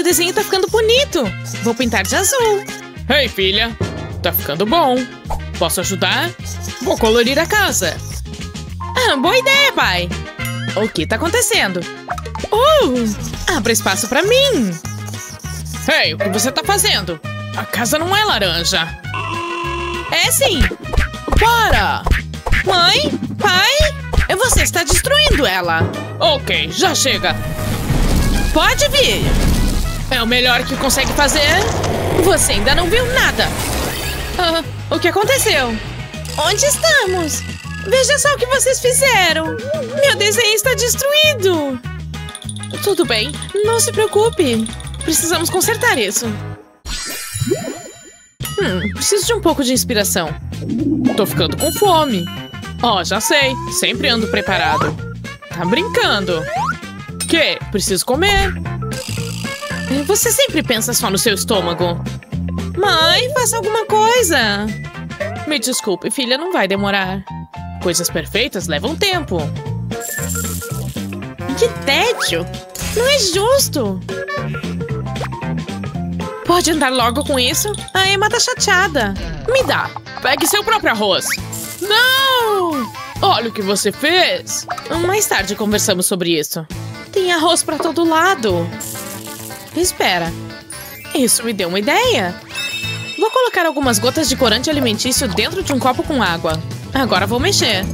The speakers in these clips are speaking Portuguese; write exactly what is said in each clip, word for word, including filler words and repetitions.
meu desenho tá ficando bonito. Vou pintar de azul. Ei, filha. Tá ficando bom. Posso ajudar? Vou colorir a casa. Ah, boa ideia, pai. O que tá acontecendo? Uh, abra espaço pra mim. Ei, o que você tá fazendo? A casa não é laranja. É sim. Para! Mãe? Pai? Você está destruindo ela. Ok, já chega. Pode vir. É o melhor que consegue fazer? Você ainda não viu nada. Ah, o que aconteceu? Onde estamos? Veja só o que vocês fizeram. Meu desenho está destruído. Tudo bem, não se preocupe. Precisamos consertar isso. Hum, preciso de um pouco de inspiração. Tô ficando com fome. Ó, oh, já sei. Sempre ando preparado. Tá brincando. Que? Preciso comer. Você sempre pensa só no seu estômago. Mãe, faça alguma coisa. Me desculpe, filha, não vai demorar. Coisas perfeitas levam tempo. Que tédio. Não é justo. Pode andar logo com isso? A Emma tá chateada. Me dá. Pegue seu próprio arroz. Não! Olha o que você fez. Mais tarde conversamos sobre isso. Tem arroz pra todo lado. Espera. Isso me deu uma ideia. Vou colocar algumas gotas de corante alimentício dentro de um copo com água. Agora vou mexer.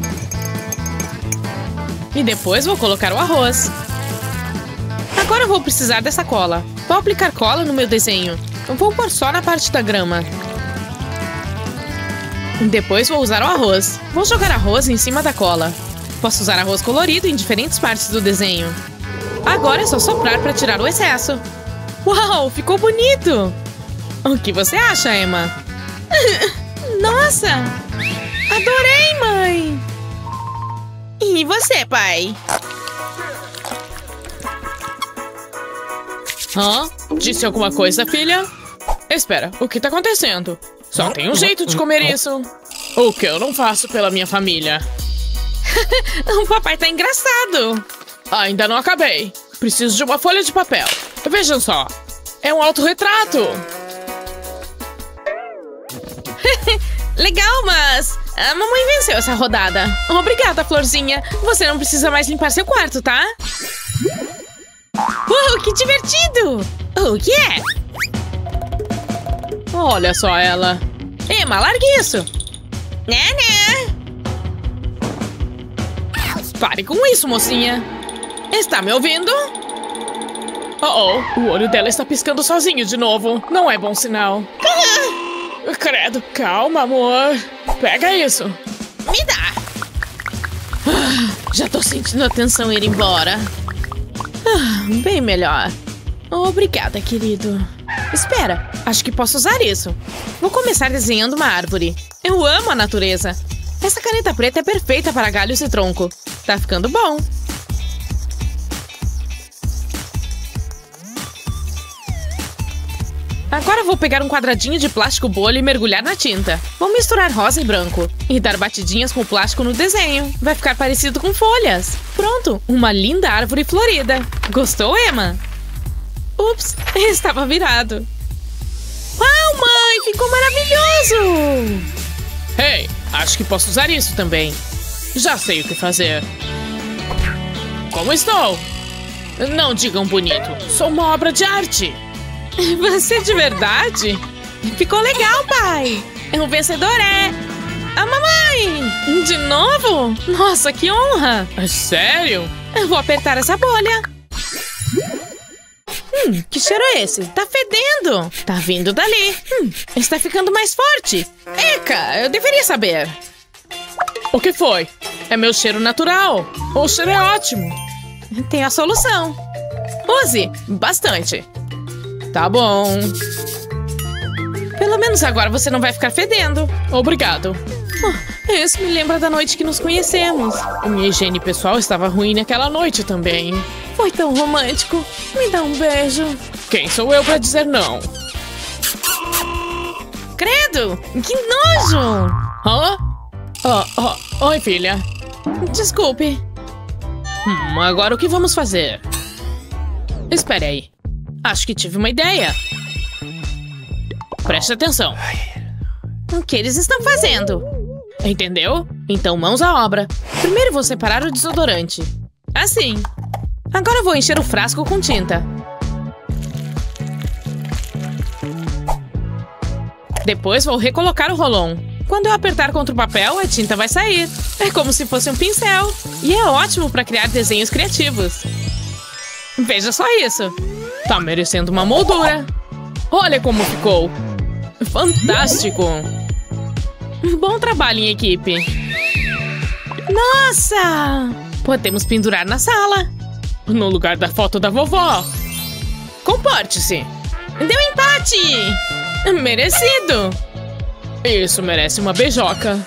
E depois vou colocar o arroz. Agora vou precisar dessa cola. Vou aplicar cola no meu desenho. Vou pôr só na parte da grama. Depois vou usar o arroz. Vou jogar arroz em cima da cola. Posso usar arroz colorido em diferentes partes do desenho. Agora é só soprar para tirar o excesso. Uau, ficou bonito! O que você acha, Emma? Nossa! Adorei, mãe! E você, pai? Hã? Disse alguma coisa, filha? Espera, o que tá acontecendo? Só tem um jeito de comer isso. O que eu não faço pela minha família. O papai tá engraçado. Ainda não acabei. Preciso de uma folha de papel. Vejam só. É um autorretrato. Legal, mas a mamãe venceu essa rodada. Obrigada, Florzinha. Você não precisa mais limpar seu quarto, tá? Uh, que divertido! O que é? Olha só ela. Emma, largue isso. Né, né? Pare com isso, mocinha. Está me ouvindo? Oh, oh, o olho dela está piscando sozinho de novo. Não é bom sinal. Credo, calma, amor. Pega isso. Me dá. Ah, já tô sentindo a tensão ir embora. Ah, bem melhor. Obrigada, querido. Espera, acho que posso usar isso. Vou começar desenhando uma árvore. Eu amo a natureza. Essa caneta preta é perfeita para galhos e tronco. Tá ficando bom. Agora vou pegar um quadradinho de plástico bolha e mergulhar na tinta. Vou misturar rosa e branco e dar batidinhas com o plástico no desenho. Vai ficar parecido com folhas. Pronto, uma linda árvore florida. Gostou, Emma? Ups, estava virado. Uau, mãe, ficou maravilhoso! Hey, acho que posso usar isso também. Já sei o que fazer. Como estou? Não digam bonito, sou uma obra de arte. Você de verdade? Ficou legal, pai! O vencedor é... a mamãe! De novo? Nossa, que honra! É sério? Eu vou apertar essa bolha. Hum, que cheiro é esse? Tá fedendo! Tá vindo dali. Hum, está ficando mais forte. Eca, eu deveria saber. O que foi? É meu cheiro natural. O cheiro é ótimo. Tem a solução. Use bastante. Tá bom. Pelo menos agora você não vai ficar fedendo. Obrigado. Oh, isso me lembra da noite que nos conhecemos. Minha higiene pessoal estava ruim naquela noite também. Foi tão romântico. Me dá um beijo. Quem sou eu pra dizer não? Credo! Que nojo! Hã? Oh, oh, oi, filha. Desculpe. Hum, agora o que vamos fazer? Espere aí. Acho que tive uma ideia. Preste atenção. O que eles estão fazendo? Entendeu? Então mãos à obra. Primeiro vou separar o desodorante. Assim. Agora vou encher o frasco com tinta. Depois vou recolocar o rolon. Quando eu apertar contra o papel, a tinta vai sair. É como se fosse um pincel. E é ótimo para criar desenhos criativos. Veja só isso. Tá merecendo uma moldura. Olha como ficou. Fantástico. Bom trabalho em equipe. Nossa! Podemos pendurar na sala. No lugar da foto da vovó. Comporte-se. Deu empate! Merecido. Isso merece uma beijoca.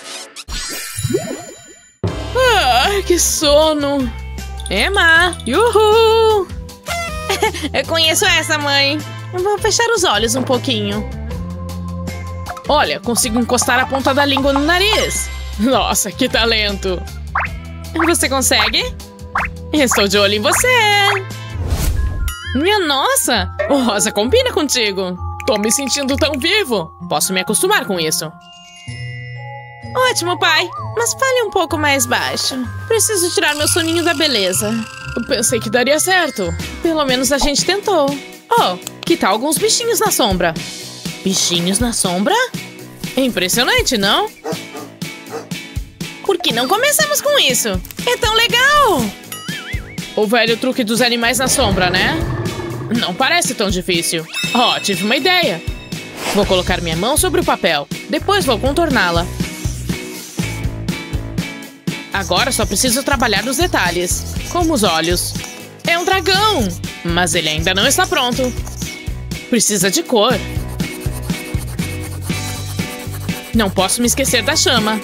Ah, que sono. Emma! Uhul! Eu conheço essa, mãe. Vou fechar os olhos um pouquinho. Olha, consigo encostar a ponta da língua no nariz. Nossa, que talento. Você consegue? Estou de olho em você. Minha nossa! O rosa combina contigo. Tô me sentindo tão vivo. Posso me acostumar com isso. Ótimo, pai. Mas fale um pouco mais baixo. Preciso tirar meu soninho da beleza. Eu pensei que daria certo. Pelo menos a gente tentou. Oh, que tal alguns bichinhos na sombra? Bichinhos na sombra? É impressionante, não? Por que não começamos com isso? É tão legal! O velho truque dos animais na sombra, né? Não parece tão difícil. Oh, tive uma ideia. Vou colocar minha mão sobre o papel. Depois vou contorná-la. Agora só preciso trabalhar nos detalhes. Como os olhos. É um dragão! Mas ele ainda não está pronto. Precisa de cor. Não posso me esquecer da chama.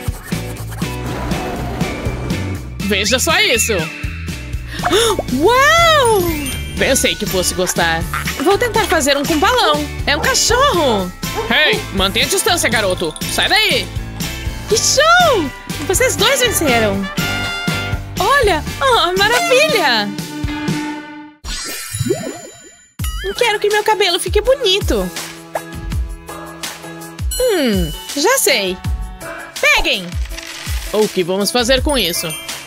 Veja só isso! Uau! Pensei que fosse gostar. Vou tentar fazer um com balão. É um cachorro! Hey, mantenha a distância, garoto. Sai daí! Que show! Vocês dois venceram. Olha! Oh, maravilha! Quero que meu cabelo fique bonito. Hum, já sei. Peguem! O que vamos fazer com isso?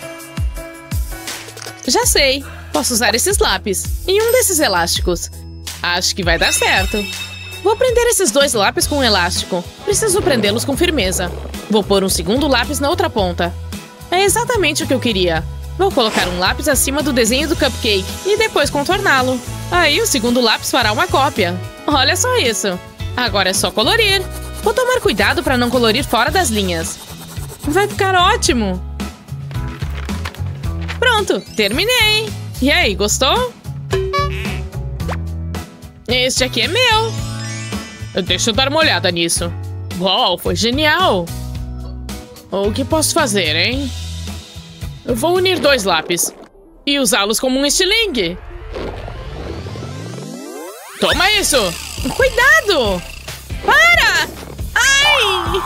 Já sei. Posso usar esses lápis e um desses elásticos. Acho que vai dar certo. Vou prender esses dois lápis com um elástico. Preciso prendê-los com firmeza. Vou pôr um segundo lápis na outra ponta. É exatamente o que eu queria. Vou colocar um lápis acima do desenho do cupcake e depois contorná-lo. Aí o segundo lápis fará uma cópia. Olha só isso. Agora é só colorir. Vou tomar cuidado para não colorir fora das linhas. Vai ficar ótimo. Pronto, terminei. E aí, gostou? Este aqui é meu. Deixa eu dar uma olhada nisso. Uau, foi genial. O que posso fazer, hein? Eu vou unir dois lápis e usá-los como um estilingue. Toma isso! Cuidado! Para! Ai!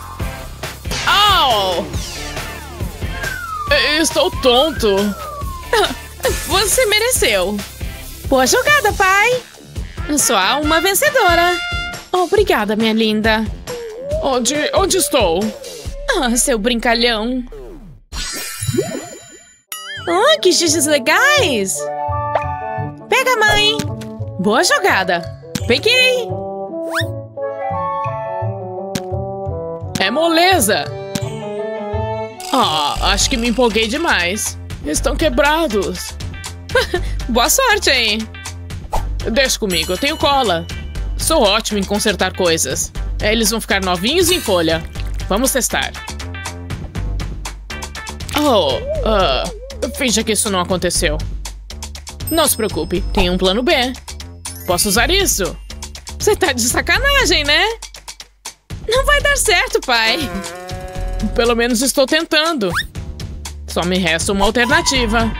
Au! Estou tonto. Você mereceu. Boa jogada, pai. Só há uma vencedora. Obrigada, minha linda. Onde, onde estou? Ah, seu brincalhão. Oh, que xixis legais. Pega, mãe. Boa jogada. Peguei. É moleza. Ah, acho que me empolguei demais. Estão quebrados. Boa sorte aí. Deixa comigo, eu tenho cola. Sou ótimo em consertar coisas. Eles vão ficar novinhos em folha. Vamos testar. Oh, uh, finja que isso não aconteceu. Não se preocupe, tem um plano B. Posso usar isso? Você tá de sacanagem, né? Não vai dar certo, pai. Pelo menos estou tentando. Só me resta uma alternativa.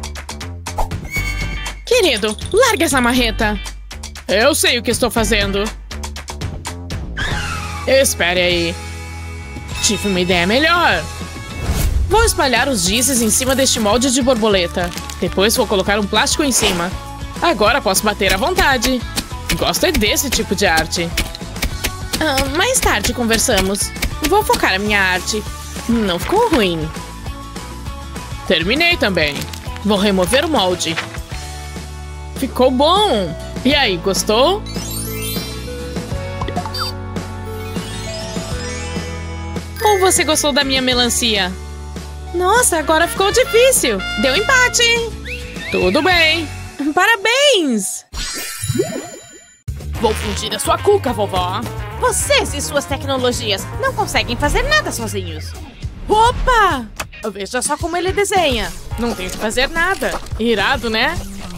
Querido, larga essa marreta. Eu sei o que estou fazendo. Espere aí. Tive uma ideia melhor. Vou espalhar os gizes em cima deste molde de borboleta. Depois vou colocar um plástico em cima. Agora posso bater à vontade. Gosto é desse tipo de arte. Ah, mais tarde conversamos. Vou focar a minha arte. Não ficou ruim. Terminei também. Vou remover o molde. Ficou bom. E aí, gostou? Ou você gostou da minha melancia? Nossa, agora ficou difícil. Deu empate. Tudo bem. Parabéns! Vou fundir a sua cuca, vovó. Vocês e suas tecnologias não conseguem fazer nada sozinhos. Opa! Veja só como ele desenha. Não tem que fazer nada. Irado, né?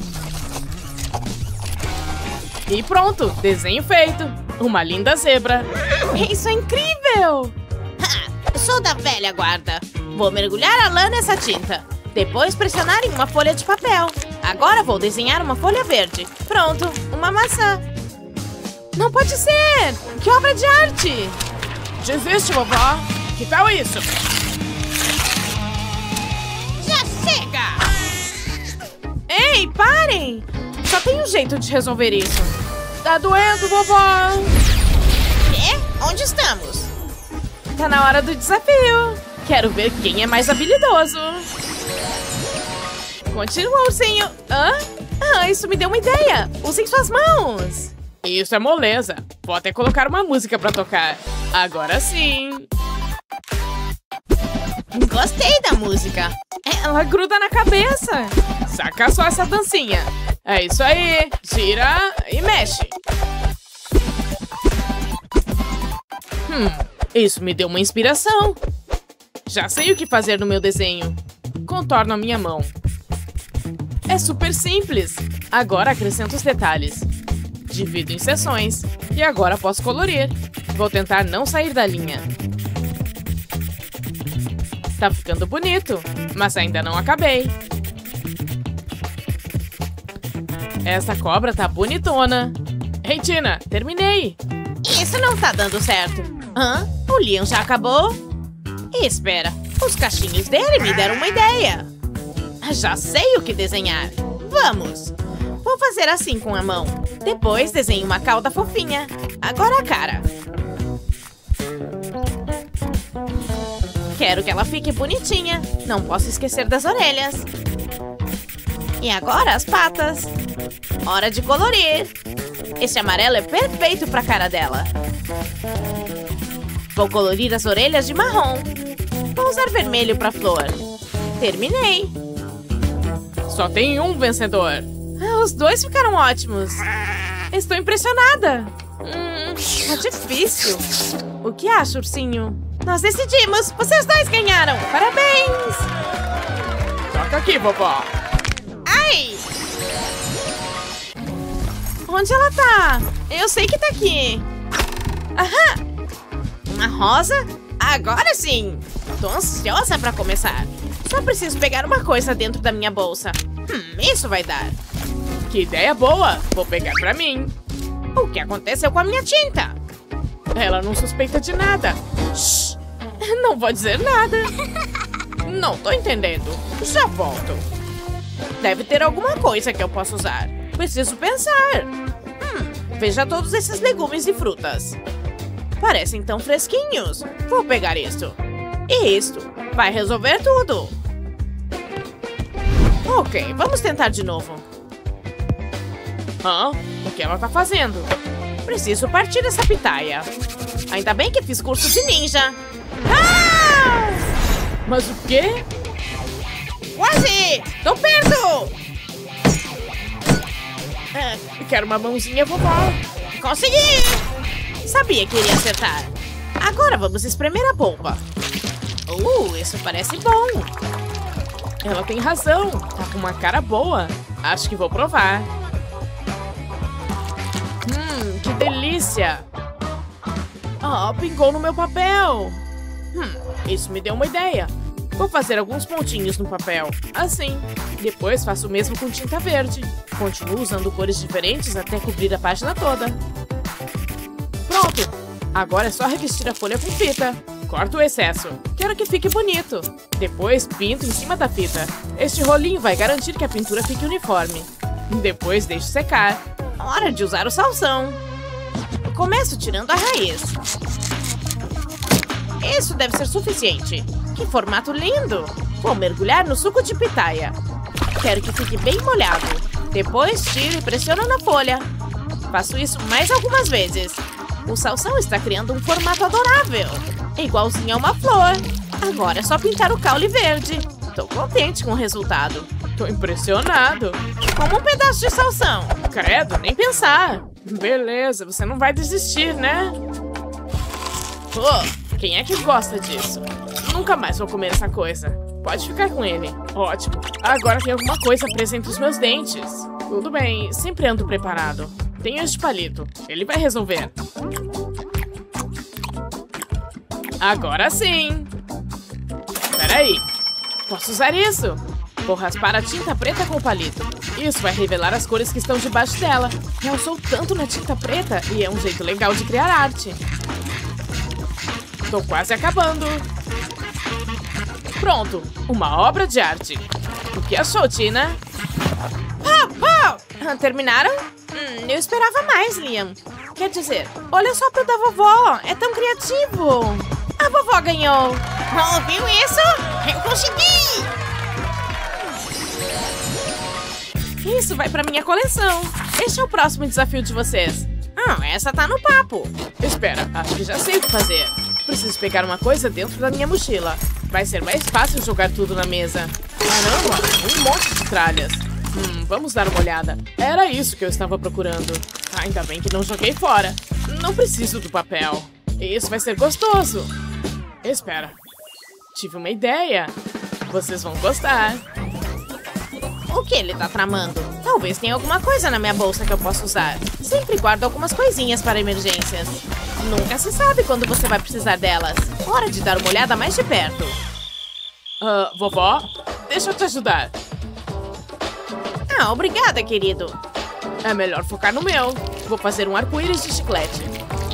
E pronto, desenho feito. Uma linda zebra. Isso é incrível! Ha, sou da velha guarda. Vou mergulhar a lã nessa tinta. Depois pressionar em uma folha de papel. Agora vou desenhar uma folha verde. Pronto, uma maçã. Não pode ser! Que obra de arte! Desiste, vovó. Que tal isso? Já chega! Ei, parem! Só tem um jeito de resolver isso. Tá doendo, vovó! Quê? Onde estamos? Tá na hora do desafio. Quero ver quem é mais habilidoso. Continua, ursinho. Hã? Ah, isso me deu uma ideia. Usem suas mãos. Isso é moleza. Vou até colocar uma música pra tocar. Agora sim. Gostei da música. Ela gruda na cabeça. Saca só essa dancinha. É isso aí. Gira e mexe. Hum, isso me deu uma inspiração. Já sei o que fazer no meu desenho. Contorno a minha mão. É super simples. Agora acrescento os detalhes. Divido em seções. E agora posso colorir. Vou tentar não sair da linha. Tá ficando bonito, mas ainda não acabei. Essa cobra tá bonitona. Ei, Tina, terminei. Isso não tá dando certo. Hã? O Leon já acabou? Espera, os cachinhos dele me deram uma ideia. Já sei o que desenhar. Vamos. Vou fazer assim com a mão. Depois desenho uma cauda fofinha. Agora a cara. Quero que ela fique bonitinha. Não posso esquecer das orelhas. E agora as patas. Hora de colorir. Esse amarelo é perfeito para a cara dela. Vou colorir as orelhas de marrom. Vou usar vermelho para a flor. Terminei. Só tem um vencedor. Ah, os dois ficaram ótimos. Estou impressionada. Hum, tá difícil. O que acha, ursinho? Nós decidimos. Vocês dois ganharam. Parabéns. Toca aqui, vovó. Ai! Onde ela tá? Eu sei que tá aqui. Aham! Uma rosa? Agora sim! Tô ansiosa pra começar. Só preciso pegar uma coisa dentro da minha bolsa. Hum, isso vai dar. Que ideia boa! Vou pegar pra mim. O que aconteceu com a minha tinta? Ela não suspeita de nada. Shhh! Não vou dizer nada. Não tô entendendo. Já volto. Deve ter alguma coisa que eu possa usar. Preciso pensar. Hum, veja todos esses legumes e frutas. Parecem tão fresquinhos. Vou pegar isto. E isto. Vai resolver tudo. Ok, vamos tentar de novo. Hã? O que ela tá fazendo? Preciso partir essa pitaia. Ainda bem que fiz curso de ninja. Ah! Mas o quê? Quase! Tô perto! É, quero uma mãozinha, vovó. Consegui! Sabia que iria acertar. Agora vamos espremer a polpa. Uh, isso parece bom. Ela tem razão. Tá com uma cara boa. Acho que vou provar. Hum, que delícia. Ah, pingou no meu papel. Hum, isso me deu uma ideia. Vou fazer alguns pontinhos no papel, assim. Depois faço o mesmo com tinta verde. Continuo usando cores diferentes até cobrir a página toda. Pronto! Agora é só revestir a folha com fita. Corto o excesso. Quero que fique bonito. Depois pinto em cima da fita. Este rolinho vai garantir que a pintura fique uniforme. Depois deixo secar. Hora de usar o salsão. Eu começo tirando a raiz. Isso deve ser suficiente. Que formato lindo! Vou mergulhar no suco de pitaia. Quero que fique bem molhado. Depois tiro e pressiono na folha. Faço isso mais algumas vezes. O salsão está criando um formato adorável. É igualzinho a uma flor. Agora é só pintar o caule verde. Tô contente com o resultado. Tô impressionado. Como um pedaço de salsão. Credo, nem pensar. Beleza, você não vai desistir, né? Oh, quem é que gosta disso? Nunca mais vou comer essa coisa. Pode ficar com ele. Ótimo. Agora tem alguma coisa presa entre os meus dentes. Tudo bem, sempre ando preparado. Tenho este palito. Ele vai resolver. Agora sim. Peraí. Posso usar isso? Vou raspar a tinta preta com o palito. Isso vai revelar as cores que estão debaixo dela. Realçou tanto na tinta preta e é um jeito legal de criar arte. Tô quase acabando. Pronto, uma obra de arte. O que achou, Tina? Pau, pau! Ah, terminaram? Hum, eu esperava mais, Liam. Quer dizer, olha só pro da vovó. É tão criativo. A vovó ganhou. Ouviu isso? Eu consegui! Isso vai pra minha coleção. Este é o próximo desafio de vocês. Ah, essa tá no papo. Espera, acho que já sei o que fazer. Preciso pegar uma coisa dentro da minha mochila. Vai ser mais fácil jogar tudo na mesa. Caramba, um monte de tralhas. Hum, vamos dar uma olhada. Era isso que eu estava procurando. Ainda bem que não joguei fora. Não preciso do papel. Isso vai ser gostoso. Espera. Tive uma ideia. Vocês vão gostar. O que ele tá tramando? Talvez tenha alguma coisa na minha bolsa que eu possa usar. Sempre guardo algumas coisinhas para emergências. Nunca se sabe quando você vai precisar delas. Hora de dar uma olhada mais de perto. Uh, vovó, deixa eu te ajudar. Ah, obrigada, querido. É melhor focar no meu. Vou fazer um arco-íris de chiclete.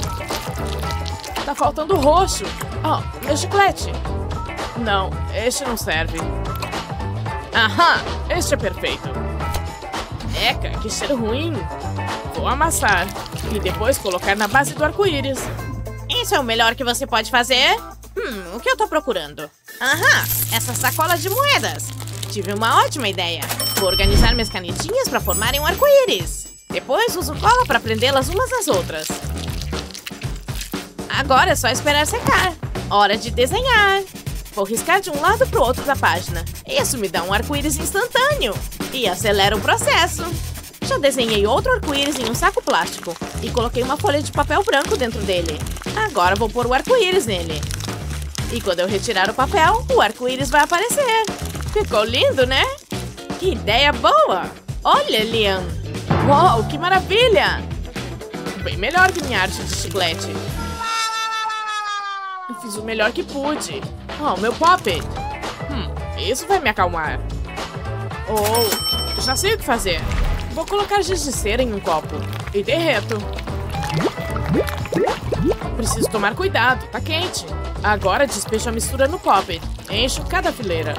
Tá faltando roxo. Oh, meu chiclete. Não, este não serve. Aham, este é perfeito. Eca, que cheiro ruim. Vou amassar e depois colocar na base do arco-íris. Isso é o melhor que você pode fazer? Hum, o que eu tô procurando? Aham, essa sacola de moedas. Tive uma ótima ideia. Vou organizar minhas canetinhas para formarem um arco-íris. Depois uso cola para prendê-las umas às outras. Agora é só esperar secar. Hora de desenhar. Vou riscar de um lado pro outro da página. Isso me dá um arco-íris instantâneo e acelera o processo. Já desenhei outro arco-íris em um saco plástico e coloquei uma folha de papel branco dentro dele. Agora vou pôr o arco-íris nele. E quando eu retirar o papel, o arco-íris vai aparecer. Ficou lindo, né? Que ideia boa! Olha, Liam! Uau, que maravilha! Bem melhor que minha arte de chiclete. Eu fiz o melhor que pude. Oh, meu puppet. Hum, isso vai me acalmar. Oh, já sei o que fazer. Vou colocar giz de cera em um copo e derreto. Preciso tomar cuidado, tá quente. Agora despejo a mistura no puppet. Encho cada fileira.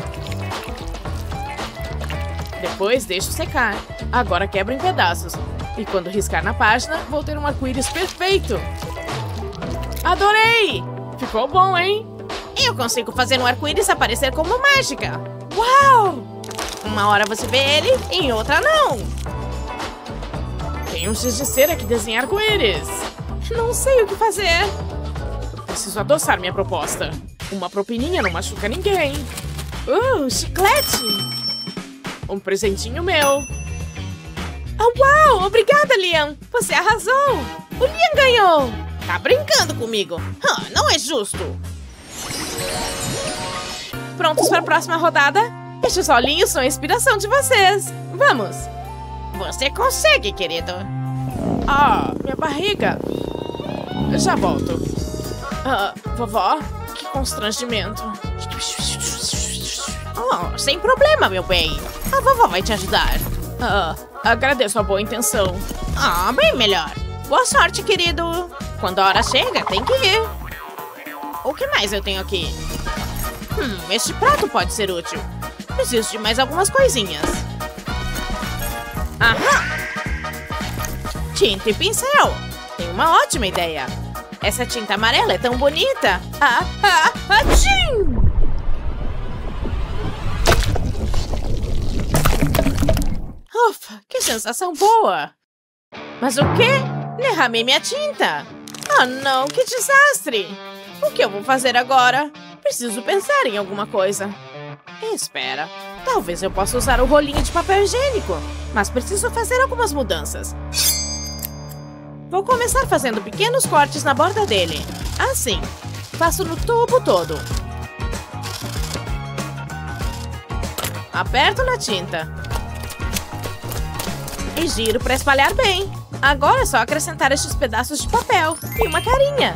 Depois deixo secar. Agora quebro em pedaços. E quando riscar na página, vou ter um arco-íris perfeito. Adorei! Ficou bom, hein? Eu consigo fazer um arco-íris aparecer como mágica. Uau! Uma hora você vê ele, e em outra não. Tem um giz de cera que desenha arco-íris. Não sei o que fazer. Eu preciso adoçar minha proposta. Uma propininha não machuca ninguém. Uh, chiclete! Um presentinho meu. Oh, uau! Obrigada, Liam! Você arrasou! O Liam ganhou! Tá brincando comigo? Ah, não é justo! Prontos para a próxima rodada? Estes olhinhos são a inspiração de vocês! Vamos! Você consegue, querido! Ah, minha barriga! Eu já volto. Ah, vovó, que constrangimento. Oh, sem problema, meu bem. A vovó vai te ajudar. Ah, agradeço a boa intenção. Ah, bem melhor. Boa sorte, querido. Quando a hora chega, tem que ir. O que mais eu tenho aqui? Hum, este prato pode ser útil. Preciso de mais algumas coisinhas. Aham! Tinta e pincel. Tenho uma ótima ideia. Essa tinta amarela é tão bonita. Ah, ah, atchim! Ufa, que sensação boa. Mas o quê? Derramei minha tinta. Ah, não, que desastre. O que eu vou fazer agora? Preciso pensar em alguma coisa. Espera, talvez eu possa usar o rolinho de papel higiênico. Mas preciso fazer algumas mudanças. Vou começar fazendo pequenos cortes na borda dele. Assim. Faço no tubo todo. Aperto na tinta. E giro para espalhar bem. Agora é só acrescentar estes pedaços de papel. E uma carinha.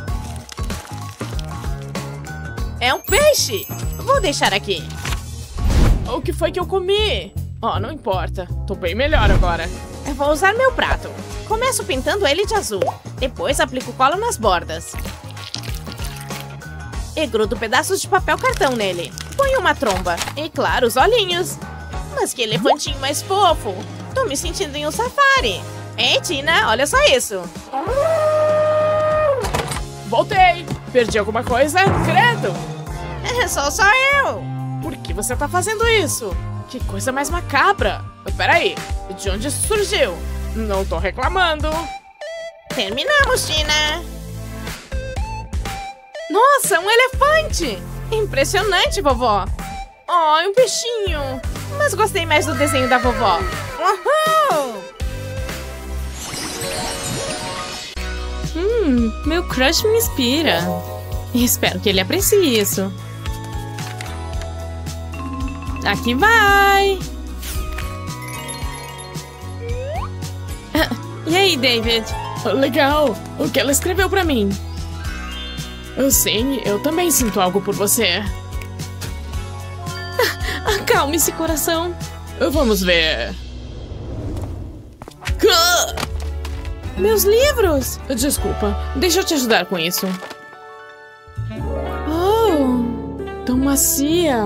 É um peixe. Vou deixar aqui. O que foi que eu comi? Oh, não importa. Tô bem melhor agora. Eu vou usar meu prato. Começo pintando ele de azul. Depois aplico cola nas bordas. E grudo pedaços de papel cartão nele. Ponho uma tromba. E claro, os olhinhos. Mas que elefantinho mais fofo. Tô me sentindo em um safari. Ei, Tina, olha só isso. Voltei. Perdi alguma coisa? Credo. É só só eu. Por que você tá fazendo isso? Que coisa mais macabra. Peraí, de onde isso surgiu? Não tô reclamando. Terminamos, Tina. Nossa, um elefante. Impressionante, vovó. Oh, um peixinho. Mas gostei mais do desenho da vovó. Uhul! Hum, meu crush me inspira. Espero que ele aprecie isso. Aqui vai! E aí, David? Legal! O que ela escreveu pra mim? Eu sei, eu também sinto algo por você. Acalme-se, coração. Vamos ver. Meus livros! Desculpa, deixa eu te ajudar com isso. Oh, tão macia.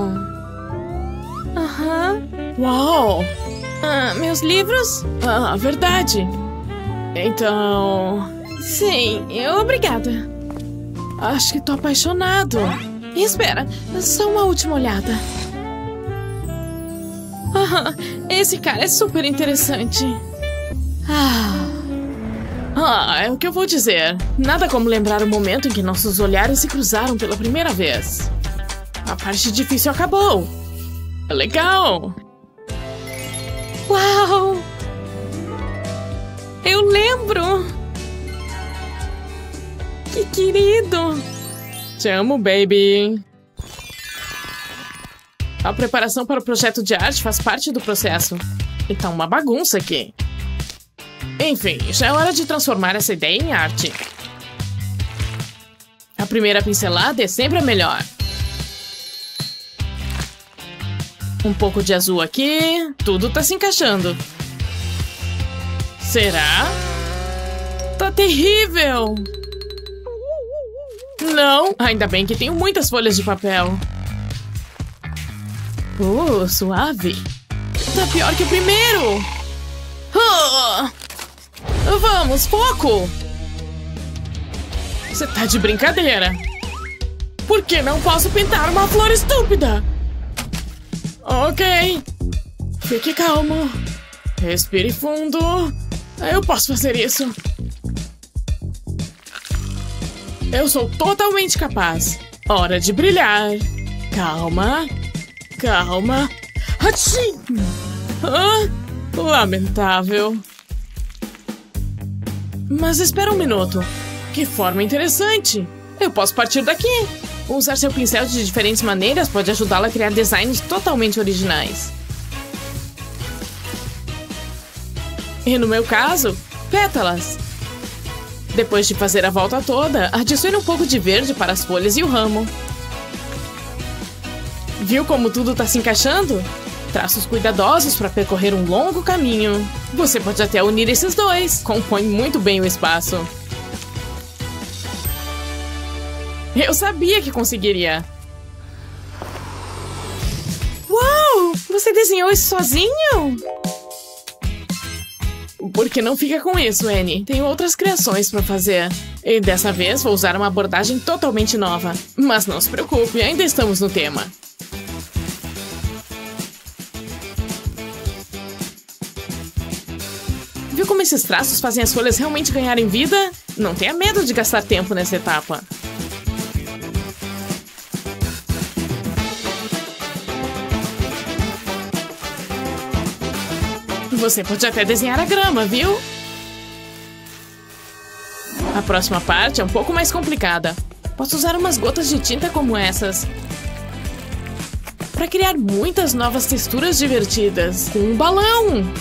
Aham. Uau! Ah, meus livros? Ah, verdade. Então... Sim, obrigada. Acho que tô apaixonado. Espera, só uma última olhada. Ah, esse cara é super interessante. Ah... Ah, é o que eu vou dizer. Nada como lembrar o momento em que nossos olhares se cruzaram pela primeira vez. A parte difícil acabou. Legal! Uau! Eu lembro! Que querido! Te amo, baby! A preparação para o projeto de arte faz parte do processo. E tá uma bagunça aqui. Enfim, já é hora de transformar essa ideia em arte. A primeira pincelada é sempre a melhor. Um pouco de azul aqui. Tudo tá se encaixando. Será? Tá terrível! Não, ainda bem que tenho muitas folhas de papel. Uh, suave. Tá pior que o primeiro! Uh! Vamos, foco! Você tá de brincadeira. Por que não posso pintar uma flor estúpida? Ok. Fique calmo. Respire fundo. Eu posso fazer isso. Eu sou totalmente capaz. Hora de brilhar. Calma. Calma. Achim! Ah, lamentável. Mas espera um minuto. Que forma interessante. Eu posso partir daqui. Usar seu pincel de diferentes maneiras pode ajudá-la a criar designs totalmente originais. E no meu caso, pétalas. Depois de fazer a volta toda, adicione um pouco de verde para as folhas e o ramo. Viu como tudo está se encaixando? Traços cuidadosos para percorrer um longo caminho. Você pode até unir esses dois. Compõe muito bem o espaço. Eu sabia que conseguiria. Uau! Você desenhou isso sozinho? Por que não fica com isso, Annie? Tenho outras criações pra fazer. E dessa vez vou usar uma abordagem totalmente nova. Mas não se preocupe, ainda estamos no tema. Viu como esses traços fazem as folhas realmente ganharem vida? Não tenha medo de gastar tempo nessa etapa. Você pode até desenhar a grama, viu? A próxima parte é um pouco mais complicada. Posso usar umas gotas de tinta como essas para criar muitas novas texturas divertidas com um balão.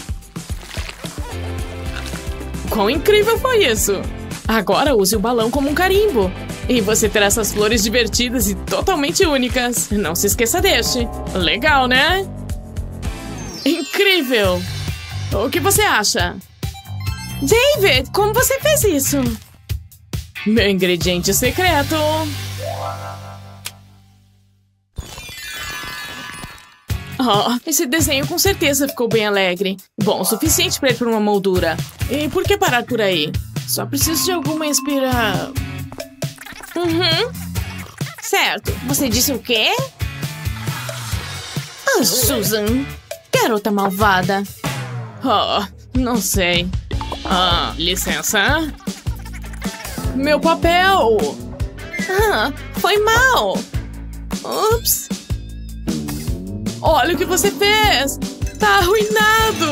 Quão incrível foi isso! Agora use o balão como um carimbo. E você terá essas flores divertidas e totalmente únicas. Não se esqueça deste. Legal, né? Incrível! O que você acha? David, como você fez isso? Meu ingrediente secreto. Oh, esse desenho com certeza ficou bem alegre. Bom o suficiente para ir para uma moldura. E por que parar por aí? Só preciso de alguma inspira... Uhum. Certo. Você disse o quê? Ah, Susan. Garota malvada. Oh, não sei. Ah, licença. Meu papel! Ah, foi mal. Ups. Olha o que você fez! Tá arruinado!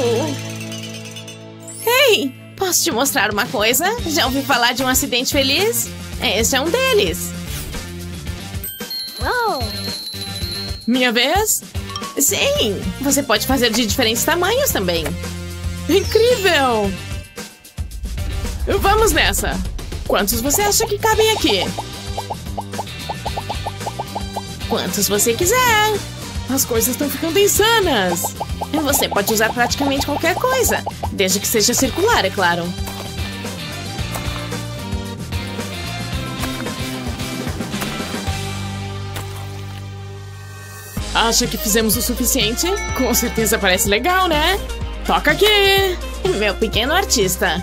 Ei, posso te mostrar uma coisa? Já ouviu falar de um acidente feliz? Esse é um deles. Oh. Minha vez? Sim, você pode fazer de diferentes tamanhos também. Incrível! Vamos nessa! Quantos você acha que cabem aqui? Quantos você quiser! As coisas estão ficando insanas! Você pode usar praticamente qualquer coisa, desde que seja circular, é claro. Acha que fizemos o suficiente? Com certeza parece legal, né? Toca aqui! Meu pequeno artista.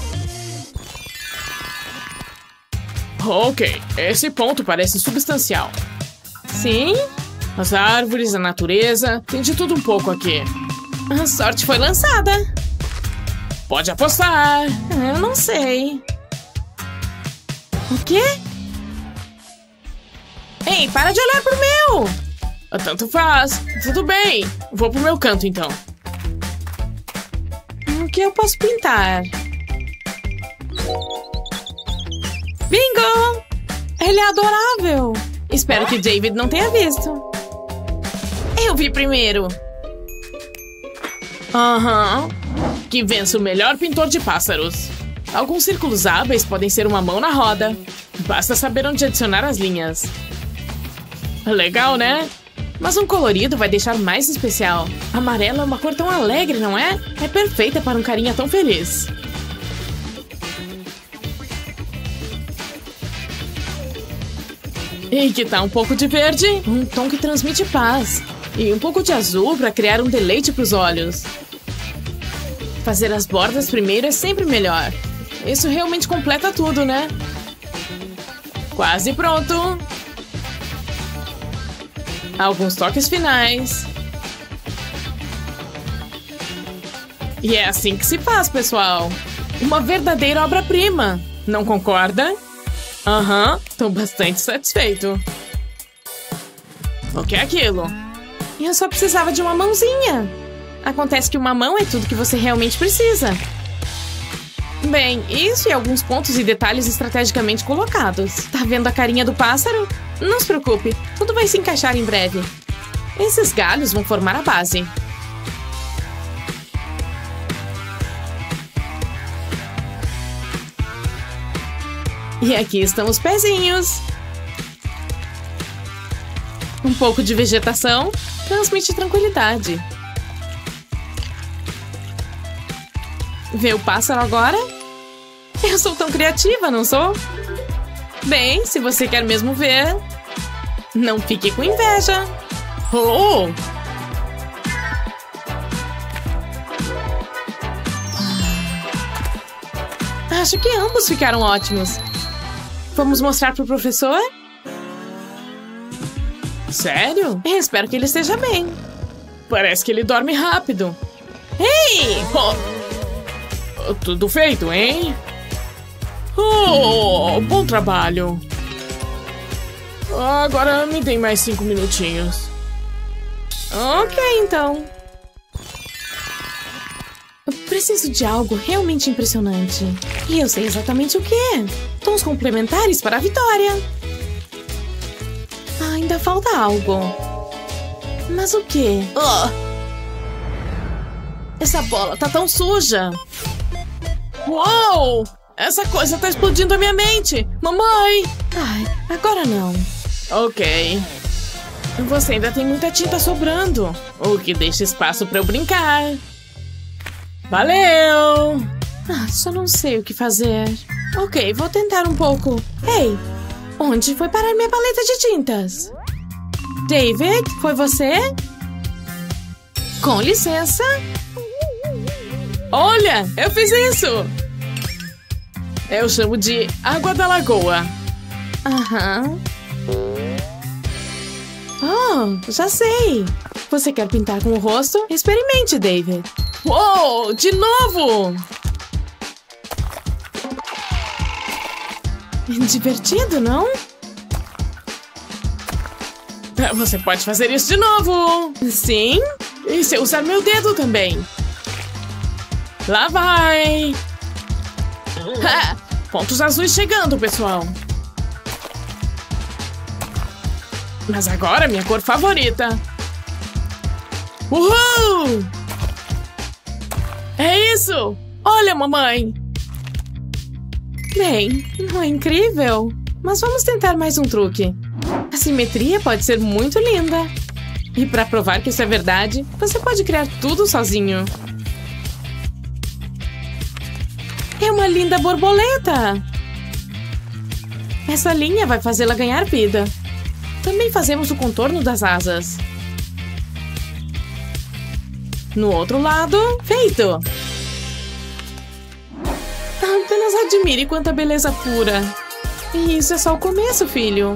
Ok, esse ponto parece substancial. Sim? As árvores, a natureza, tem de tudo um pouco aqui. A sorte foi lançada. Pode apostar. Eu não sei. O quê? Ei, para de olhar pro meu! Tanto faz. Tudo bem. Vou pro meu canto, então. O que eu posso pintar? Bingo! Ele é adorável. Espero que David não tenha visto. Eu vi primeiro. Aham. Uhum. Que vença o melhor pintor de pássaros. Alguns círculos hábeis podem ser uma mão na roda. Basta saber onde adicionar as linhas. Legal, né? Mas um colorido vai deixar mais especial. Amarelo é uma cor tão alegre, não é? É perfeita para um carinha tão feliz. E que tal um pouco de verde? Um tom que transmite paz. E um pouco de azul para criar um deleite para os olhos. Fazer as bordas primeiro é sempre melhor. Isso realmente completa tudo, né? Quase pronto. Alguns toques finais. E é assim que se faz, pessoal. Uma verdadeira obra-prima. Não concorda? Aham, uhum, tô bastante satisfeito. O que é aquilo? Eu só precisava de uma mãozinha. Acontece que uma mão é tudo que você realmente precisa. Bem, isso e alguns pontos e detalhes estrategicamente colocados. Tá vendo a carinha do pássaro? Não se preocupe, tudo vai se encaixar em breve. Esses galhos vão formar a base. E aqui estão os pezinhos. Um pouco de vegetação transmite tranquilidade. Vê o pássaro agora? Eu sou tão criativa, não sou? Bem, se você quer mesmo ver, não fique com inveja. Oh! Acho que ambos ficaram ótimos. Vamos mostrar pro professor? Sério? Eu espero que ele esteja bem. Parece que ele dorme rápido. Ei! Oh, tudo feito, hein? Oh, bom trabalho. Agora me deem mais cinco minutinhos. Ok, então. Eu preciso de algo realmente impressionante. E eu sei exatamente o que é. Tons complementares para a vitória. Ah, ainda falta algo. Mas o quê? Oh. Essa bola tá tão suja. Uou! Essa coisa tá explodindo a minha mente. Mamãe! Ai, agora não. Ok. Você ainda tem muita tinta sobrando, o que deixa espaço para eu brincar. Valeu! Ah, só não sei o que fazer. Ok, vou tentar um pouco. Ei, onde foi parar minha paleta de tintas? David, foi você? Com licença. Olha, eu fiz isso! Eu chamo de água da lagoa. Aham. Oh, já sei. Você quer pintar com o rosto? Experimente, David. Uou, de novo! Divertido, não? Você pode fazer isso de novo. Sim. E se eu usar meu dedo também? Lá vai. Ha! Pontos azuis chegando, pessoal. Mas agora minha cor favorita. Uhul! É isso! Olha, mamãe! Bem, não é incrível? Mas vamos tentar mais um truque. A simetria pode ser muito linda. E para provar que isso é verdade, você pode criar tudo sozinho. É uma linda borboleta! Essa linha vai fazê-la ganhar vida. Também fazemos o contorno das asas. No outro lado, feito! Apenas admire quanta beleza pura. E isso é só o começo, filho.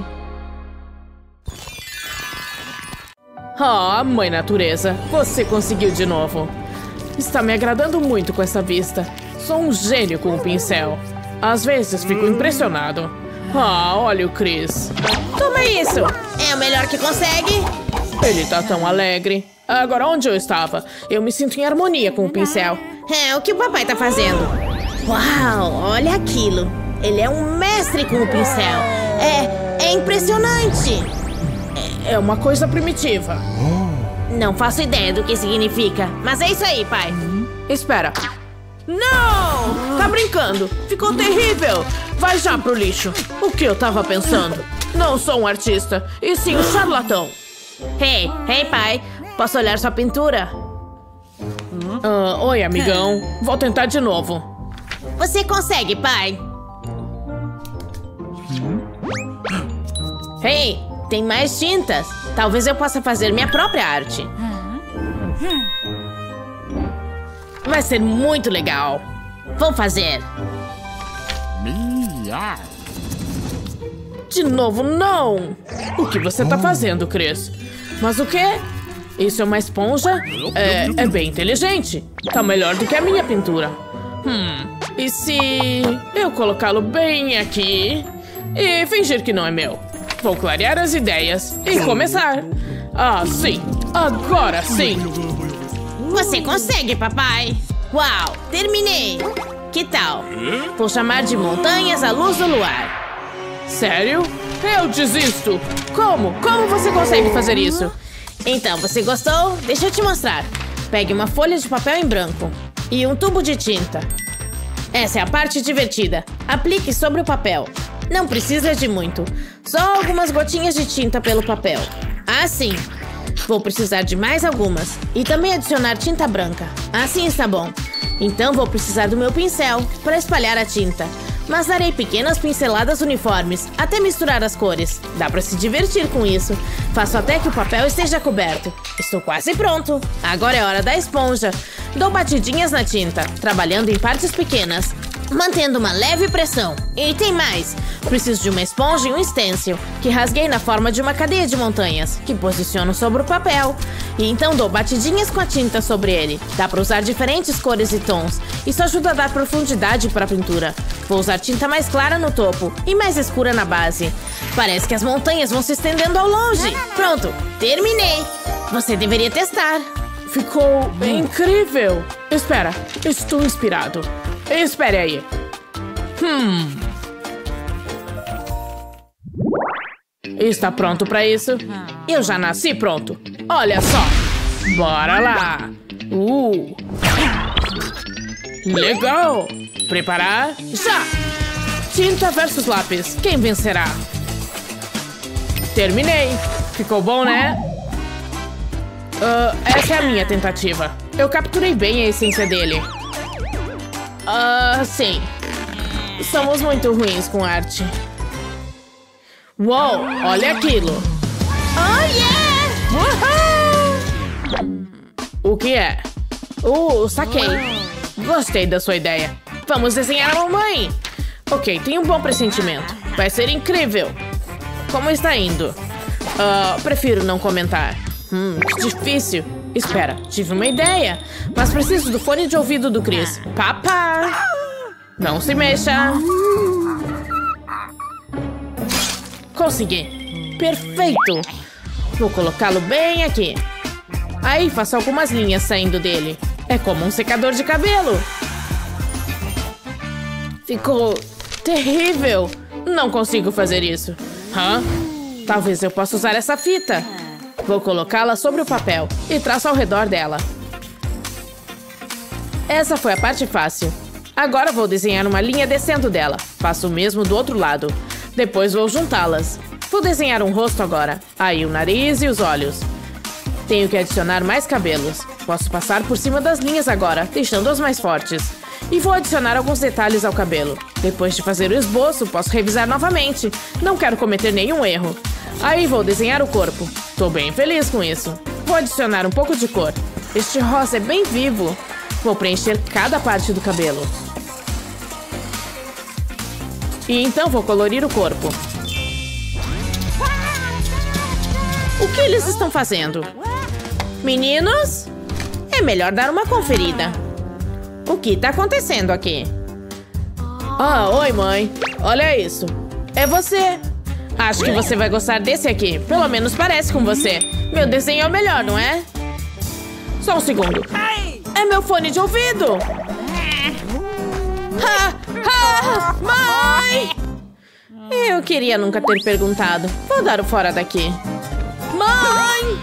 Ah, mãe natureza, você conseguiu de novo. Está me agradando muito com essa vista. Sou um gênio com o pincel. Às vezes fico impressionado. Ah, olha o Chris. Toma isso! É o melhor que consegue? Ele tá tão alegre. Agora, onde eu estava? Eu me sinto em harmonia com o pincel. É o que o papai tá fazendo. Uau, olha aquilo. Ele é um mestre com o pincel. É, é impressionante. É, é uma coisa primitiva. Não faço ideia do que significa. Mas é isso aí, pai. Espera. Não! Tá brincando? Ficou terrível! Vai já pro lixo. O que eu tava pensando? Não sou um artista, e sim um charlatão. Hey, hey, pai. Posso olhar sua pintura? Uh, oi, amigão. Vou tentar de novo. Você consegue, pai. Hey, tem mais tintas. Talvez eu possa fazer minha própria arte. Vai ser muito legal. Vou fazer. De novo, não! O que você tá fazendo, Chris? Mas o quê? Isso é uma esponja? É, é bem inteligente. Tá melhor do que a minha pintura. Hum, e se eu colocá-lo bem aqui e fingir que não é meu? Vou clarear as ideias e começar. Ah, sim. Agora sim. Você consegue, papai. Uau, terminei. Que tal? Vou chamar de Montanhas à Luz do Luar. Sério? Eu desisto. Como? Como você consegue fazer isso? Então, você gostou? Deixa eu te mostrar. Pegue uma folha de papel em branco e um tubo de tinta. Essa é a parte divertida. Aplique sobre o papel. Não precisa de muito. Só algumas gotinhas de tinta pelo papel. Assim. Vou precisar de mais algumas. E também adicionar tinta branca. Assim está bom. Então vou precisar do meu pincel para espalhar a tinta. Mas darei pequenas pinceladas uniformes até misturar as cores. Dá para se divertir com isso. Faço até que o papel esteja coberto. Estou quase pronto. Agora é hora da esponja. Dou batidinhas na tinta, trabalhando em partes pequenas. mantendo uma leve pressão. E tem mais. Preciso de uma esponja e um stencil, que rasguei na forma de uma cadeia de montanhas, que posiciono sobre o papel. E então dou batidinhas com a tinta sobre ele. Dá pra usar diferentes cores e tons. Isso ajuda a dar profundidade para a pintura. Vou usar tinta mais clara no topo e mais escura na base. Parece que as montanhas vão se estendendo ao longe. Pronto, terminei. Você deveria testar. Ficou incrível. Espera, estou inspirado. Espere aí. Hum. Está pronto pra isso? Eu já nasci pronto. Olha só. Bora lá. Uh. Legal. Preparar? Já. Tinta versus lápis. Quem vencerá? Terminei. Ficou bom, né? Uh, essa é a minha tentativa. Eu capturei bem a essência dele. Ah, uh, sim. Somos muito ruins com arte. Uou, olha aquilo. Oh, yeah! Uhul! O que é? Uh, saquei. Gostei da sua ideia. Vamos desenhar a mamãe. Ok, tenho um bom pressentimento. Vai ser incrível. Como está indo? Uh, prefiro não comentar. Hum, que difícil. Espera, tive uma ideia. Mas preciso do fone de ouvido do Chris. Papá! Não se mexa. Consegui. Perfeito. Vou colocá-lo bem aqui. Aí faço algumas linhas saindo dele. É como um secador de cabelo. Ficou terrível. Não consigo fazer isso. Hã? Talvez eu possa usar essa fita. Vou colocá-la sobre o papel e traço ao redor dela. Essa foi a parte fácil. Agora vou desenhar uma linha descendo dela. Faço o mesmo do outro lado. Depois vou juntá-las. Vou desenhar um rosto agora. Aí o nariz e os olhos. Tenho que adicionar mais cabelos. Posso passar por cima das linhas agora, deixando-as mais fortes. E vou adicionar alguns detalhes ao cabelo. Depois de fazer o esboço, posso revisar novamente. Não quero cometer nenhum erro. Aí vou desenhar o corpo. Tô bem feliz com isso. Vou adicionar um pouco de cor. Este rosa é bem vivo. Vou preencher cada parte do cabelo. E então vou colorir o corpo. O que eles estão fazendo? Meninos, é melhor dar uma conferida. O que tá acontecendo aqui? Ah, oi, mãe. Olha isso. É você. Acho que você vai gostar desse aqui. Pelo menos parece com você. Meu desenho é o melhor, não é? Só um segundo. É meu fone de ouvido. Ah, ah, mãe! Eu queria nunca ter perguntado. Vou dar o fora daqui. Mãe!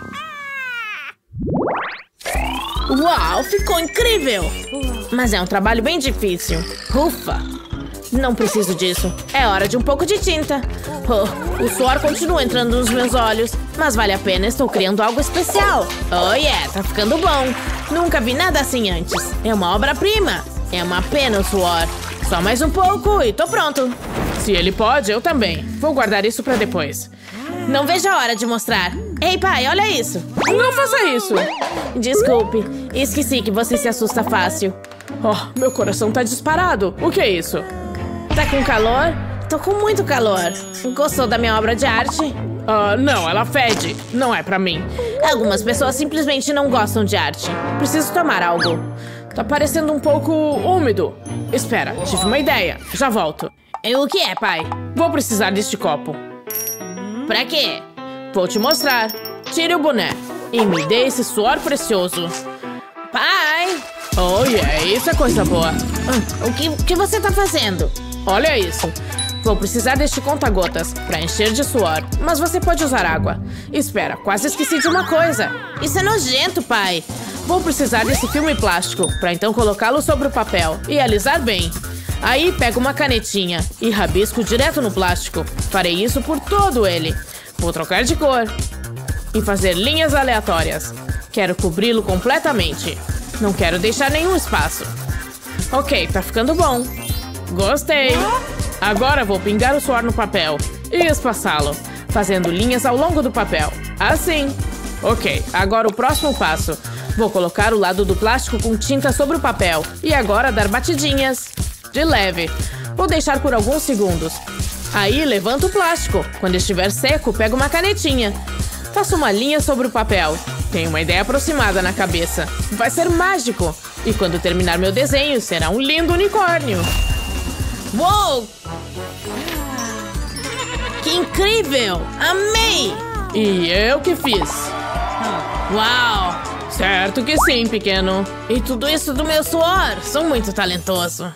Uau, ficou incrível! Mas é um trabalho bem difícil. Ufa! Não preciso disso. É hora de um pouco de tinta. Oh, o suor continua entrando nos meus olhos. Mas vale a pena, estou criando algo especial. Oh yeah, tá ficando bom. Nunca vi nada assim antes. É uma obra-prima. É uma pena o suor. Só mais um pouco e tô pronto. Se ele pode, eu também. Vou guardar isso pra depois. Não vejo a hora de mostrar. Ei, pai, olha isso. Não faça isso. Desculpe, esqueci que você se assusta fácil. Oh, meu coração tá disparado. O que é isso? Tá com calor? Tô com muito calor. Gostou da minha obra de arte? Uh, não, ela fede. Não é pra mim. Algumas pessoas simplesmente não gostam de arte. Preciso tomar algo. Tá parecendo um pouco úmido. Espera, tive uma ideia. Já volto. E o que é, pai? Vou precisar deste copo. Pra quê? Vou te mostrar. Tire o boné e me dê esse suor precioso. Pai! Oh, yeah, isso é coisa boa. Hum, o que, o que você tá fazendo? Olha isso. Vou precisar deste conta-gotas pra encher de suor. Mas você pode usar água. Espera, quase esqueci de uma coisa. Isso é nojento, pai. Vou precisar desse filme plástico pra então colocá-lo sobre o papel e alisar bem. Aí pego uma canetinha e rabisco direto no plástico. Farei isso por todo ele. Vou trocar de cor e fazer linhas aleatórias. Quero cobri-lo completamente. Não quero deixar nenhum espaço. Ok, tá ficando bom. Gostei. Agora vou pingar o suor no papel e espaçá-lo, fazendo linhas ao longo do papel. Assim. Ok, agora o próximo passo. Vou colocar o lado do plástico com tinta sobre o papel e agora dar batidinhas. De leve. Vou deixar por alguns segundos. Aí, levanta o plástico. Quando estiver seco, pega uma canetinha. Faço uma linha sobre o papel. Tenho uma ideia aproximada na cabeça. Vai ser mágico. E quando terminar meu desenho, será um lindo unicórnio. Uou! Que incrível! Amei! E eu que fiz. Uau! Certo que sim, pequeno. E tudo isso do meu suor? Sou muito talentoso.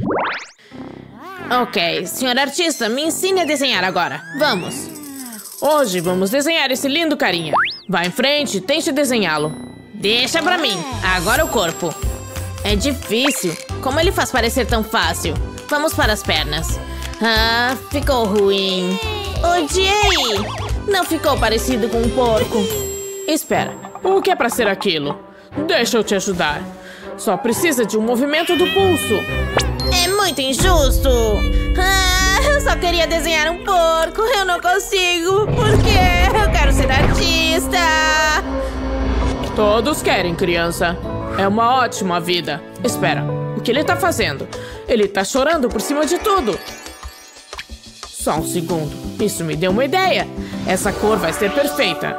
Ok, senhor artista, me ensine a desenhar agora. Vamos. Hoje vamos desenhar esse lindo carinha. Vá em frente e tente desenhá-lo. Deixa pra mim. Agora o corpo. É difícil. Como ele faz parecer tão fácil? Vamos para as pernas. Ah, ficou ruim. Odiei! Não ficou parecido com um porco. Espera, o que é pra ser aquilo? Deixa eu te ajudar. Só precisa de um movimento do pulso. É muito injusto. Ah, eu só queria desenhar um porco. Eu não consigo. Por quê? Eu quero ser artista. Todos querem, criança. É uma ótima vida. Espera, o que ele tá fazendo? Ele tá chorando por cima de tudo. Só um segundo. Isso me deu uma ideia. Essa cor vai ser perfeita.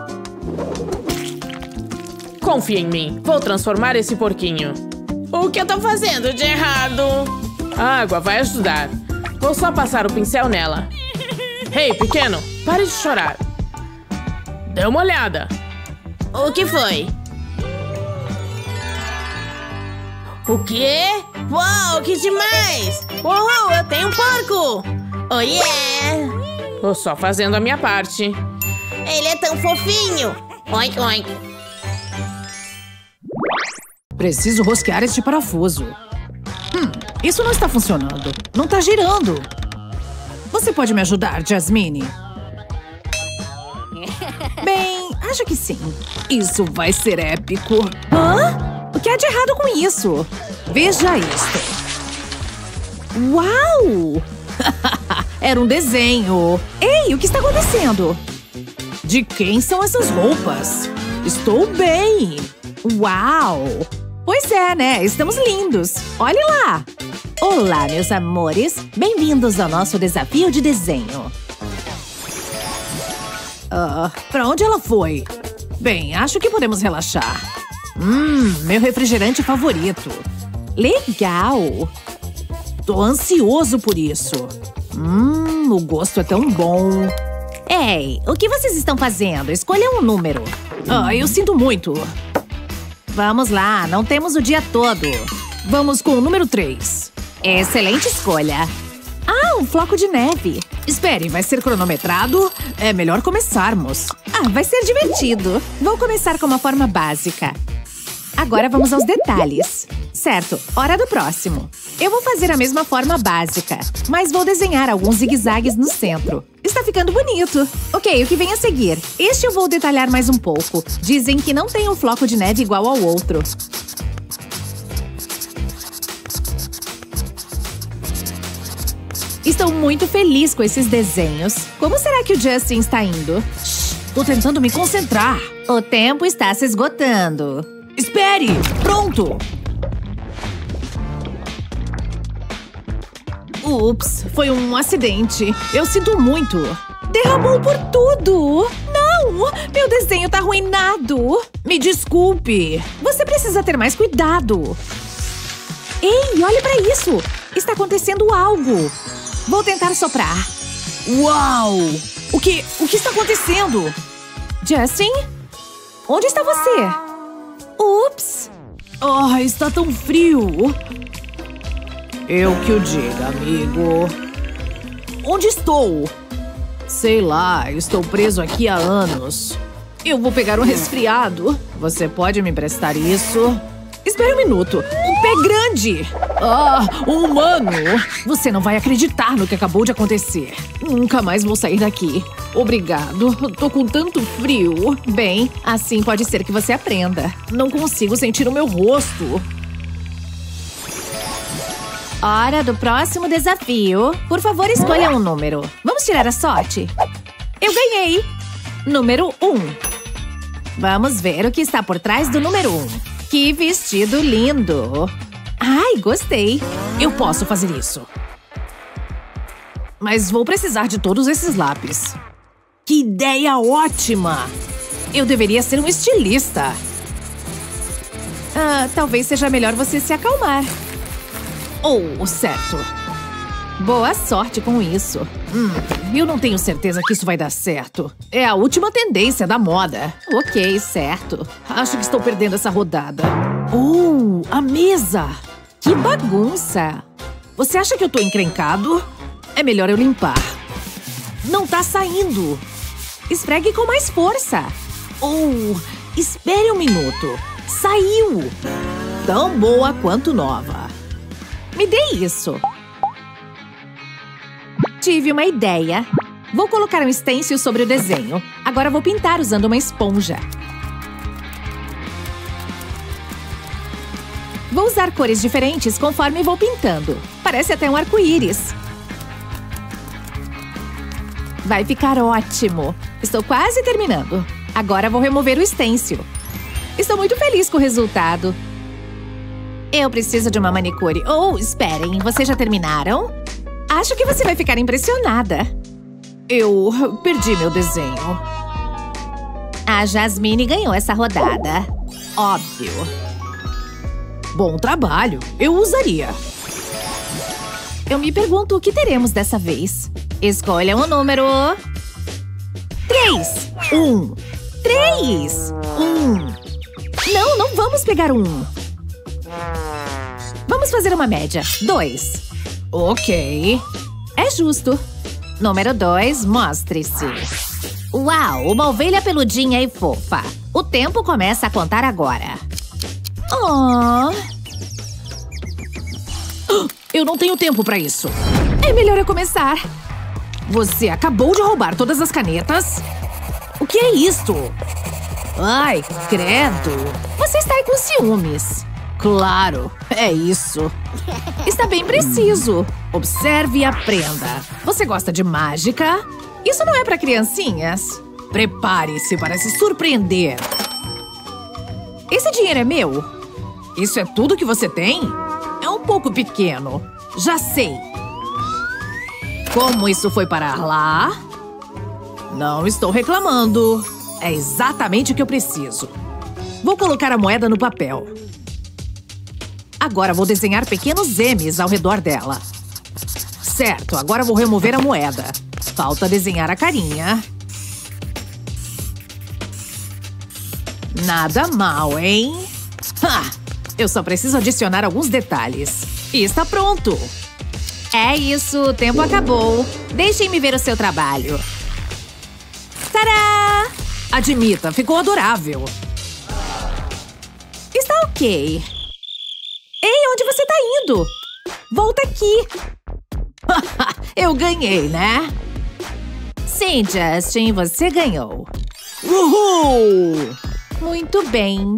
Confia em mim. Vou transformar esse porquinho. O que eu tô fazendo de errado? A água vai ajudar. Vou só passar o pincel nela. Ei, pequeno, pare de chorar. Dê uma olhada. O que foi? O quê? Uau, que demais! Uau, eu tenho um porco! Oh, yeah! Tô só fazendo a minha parte. Ele é tão fofinho! Oink, oink. Preciso rosquear este parafuso. Hum, isso não está funcionando. Não está girando. Você pode me ajudar, Jasmine? Bem, acho que sim. Isso vai ser épico. Hã? O que há de errado com isso? Veja isto. Uau! Era um desenho. Ei, o que está acontecendo? De quem são essas roupas? Estou bem. Uau! Pois é, né? Estamos lindos. Olhe lá. Olá, meus amores. Bem-vindos ao nosso desafio de desenho. Ah, pra onde ela foi? Bem, acho que podemos relaxar. Hum, meu refrigerante favorito. Legal. Tô ansioso por isso. Hum, o gosto é tão bom. Ei, o que vocês estão fazendo? Escolha um número. Ah, eu sinto muito. Vamos lá, não temos o dia todo. Vamos com o número três. Excelente escolha. Ah, um floco de neve. Espere, vai ser cronometrado? É melhor começarmos. Ah, vai ser divertido. Vou começar com uma forma básica. Agora vamos aos detalhes. Certo, hora do próximo. Eu vou fazer a mesma forma básica, mas vou desenhar alguns zigue-zagues no centro. Está ficando bonito. Ok, o que vem a seguir? Este eu vou detalhar mais um pouco. Dizem que não tem um floco de neve igual ao outro. Estou muito feliz com esses desenhos. Como será que o Justin está indo? Shhh, tô tentando me concentrar. O tempo está se esgotando. Espere! Pronto! Ups, foi um acidente. Eu sinto muito. Derramou por tudo! Não! Meu desenho tá arruinado! Me desculpe. Você precisa ter mais cuidado. Ei, olhe pra isso! Está acontecendo algo. Vou tentar soprar. Uau! O que… o que está acontecendo? Justin? Onde está você? Ups! Oh, está tão frio. Eu que o diga, amigo. Onde estou? Sei lá, estou preso aqui há anos. Eu vou pegar um resfriado. Você pode me emprestar isso? Espere um minuto. Um pé grande! Ah, um humano! Você não vai acreditar no que acabou de acontecer. Nunca mais vou sair daqui. Obrigado. Tô com tanto frio. Bem, assim pode ser que você aprenda. Não consigo sentir o meu rosto. Hora do próximo desafio. Por favor, escolha um número. Vamos tirar a sorte? Eu ganhei! Número um. Vamos ver o que está por trás do número um. Que vestido lindo! Ai, gostei. Eu posso fazer isso. Mas vou precisar de todos esses lápis. Que ideia ótima! Eu deveria ser um estilista. Ah, talvez seja melhor você se acalmar. Oh, certo. Boa sorte com isso. Hum, eu não tenho certeza que isso vai dar certo. É a última tendência da moda. Ok, certo. Acho que estou perdendo essa rodada. Oh, a mesa! Que bagunça! Você acha que eu tô encrencado? É melhor eu limpar. Não tá saindo. Esfregue com mais força. Oh, espere um minuto. Saiu! Tão boa quanto nova. Me dê isso. Tive uma ideia. Vou colocar um stencil sobre o desenho. Agora vou pintar usando uma esponja. Vou usar cores diferentes conforme vou pintando. Parece até um arco-íris. Vai ficar ótimo. Estou quase terminando. Agora vou remover o stencil. Estou muito feliz com o resultado. Eu preciso de uma manicure. Oh, esperem, vocês já terminaram? Acho que você vai ficar impressionada. Eu perdi meu desenho. A Jasmine ganhou essa rodada. Óbvio. Bom trabalho. Eu usaria. Eu me pergunto o que teremos dessa vez. Escolha um número. Três. Um. Três. Um. Não, não vamos pegar um. Vamos fazer uma média. Dois. Ok. É justo. Número dois, mostre-se. Uau, uma ovelha peludinha e fofa. O tempo começa a contar agora. Oh. Eu não tenho tempo pra isso. É melhor eu começar. Você acabou de roubar todas as canetas? O que é isto? Ai, credo. Você está aí com ciúmes. Claro, é isso. Está bem preciso. Observe e aprenda. Você gosta de mágica? Isso não é para criancinhas. Prepare-se para se surpreender. Esse dinheiro é meu? Isso é tudo que você tem? É um pouco pequeno. Já sei. Como isso foi parar lá? Não estou reclamando. É exatamente o que eu preciso. Vou colocar a moeda no papel. Agora vou desenhar pequenos M's ao redor dela. Certo, agora vou remover a moeda. Falta desenhar a carinha. Nada mal, hein? Ha! Eu só preciso adicionar alguns detalhes. E está pronto! É isso, o tempo acabou. Deixem-me ver o seu trabalho. Tadá! Admita, ficou adorável. Está ok. Ei, onde você tá indo? Volta aqui. Eu ganhei, né? Sim, Justin, você ganhou. Uhul! Muito bem.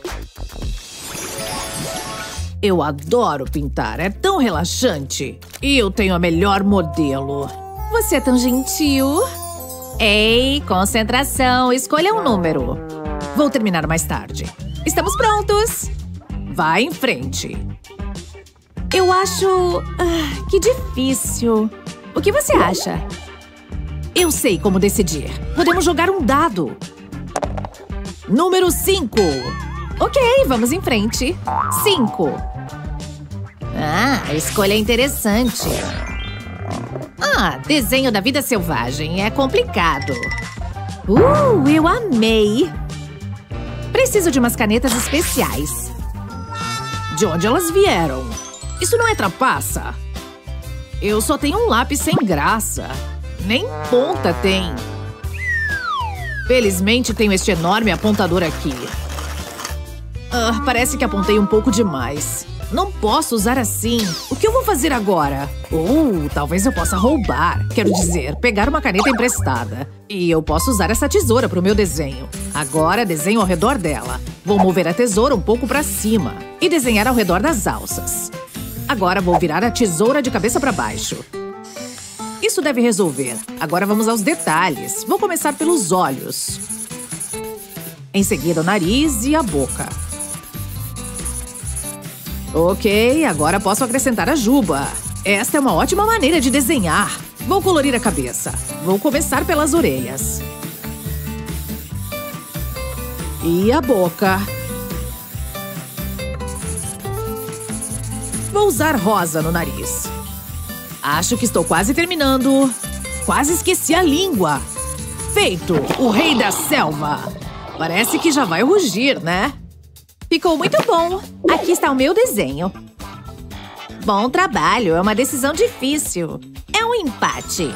Eu adoro pintar, é tão relaxante. E eu tenho a melhor modelo. Você é tão gentil. Ei, concentração, escolha um número. Vou terminar mais tarde. Estamos prontos. Vá em frente. Eu acho… Ah, que difícil. O que você acha? Eu sei como decidir. Podemos jogar um dado. Número cinco. Ok, vamos em frente. Cinco. Ah, a escolha é interessante. Ah, desenho da vida selvagem. É complicado. Uh, eu amei. Preciso de umas canetas especiais. De onde elas vieram? Isso não é trapaça? Eu só tenho um lápis sem graça. Nem ponta tem. Felizmente tenho este enorme apontador aqui. Ah, parece que apontei um pouco demais. Não posso usar assim. O que eu vou fazer agora? Ou talvez eu possa roubar. Quero dizer, pegar uma caneta emprestada. E eu posso usar essa tesoura para o meu desenho. Agora desenho ao redor dela. Vou mover a tesoura um pouco para cima. E desenhar ao redor das alças. Agora vou virar a tesoura de cabeça para baixo. Isso deve resolver. Agora vamos aos detalhes. Vou começar pelos olhos. Em seguida o nariz e a boca. Ok, agora posso acrescentar a juba. Esta é uma ótima maneira de desenhar. Vou colorir a cabeça. Vou começar pelas orelhas. E a boca. Vou usar rosa no nariz. Acho que estou quase terminando. Quase esqueci a língua. Feito! O rei da selva. Parece que já vai rugir, né? Ficou muito bom. Aqui está o meu desenho. Bom trabalho. É uma decisão difícil. É um empate.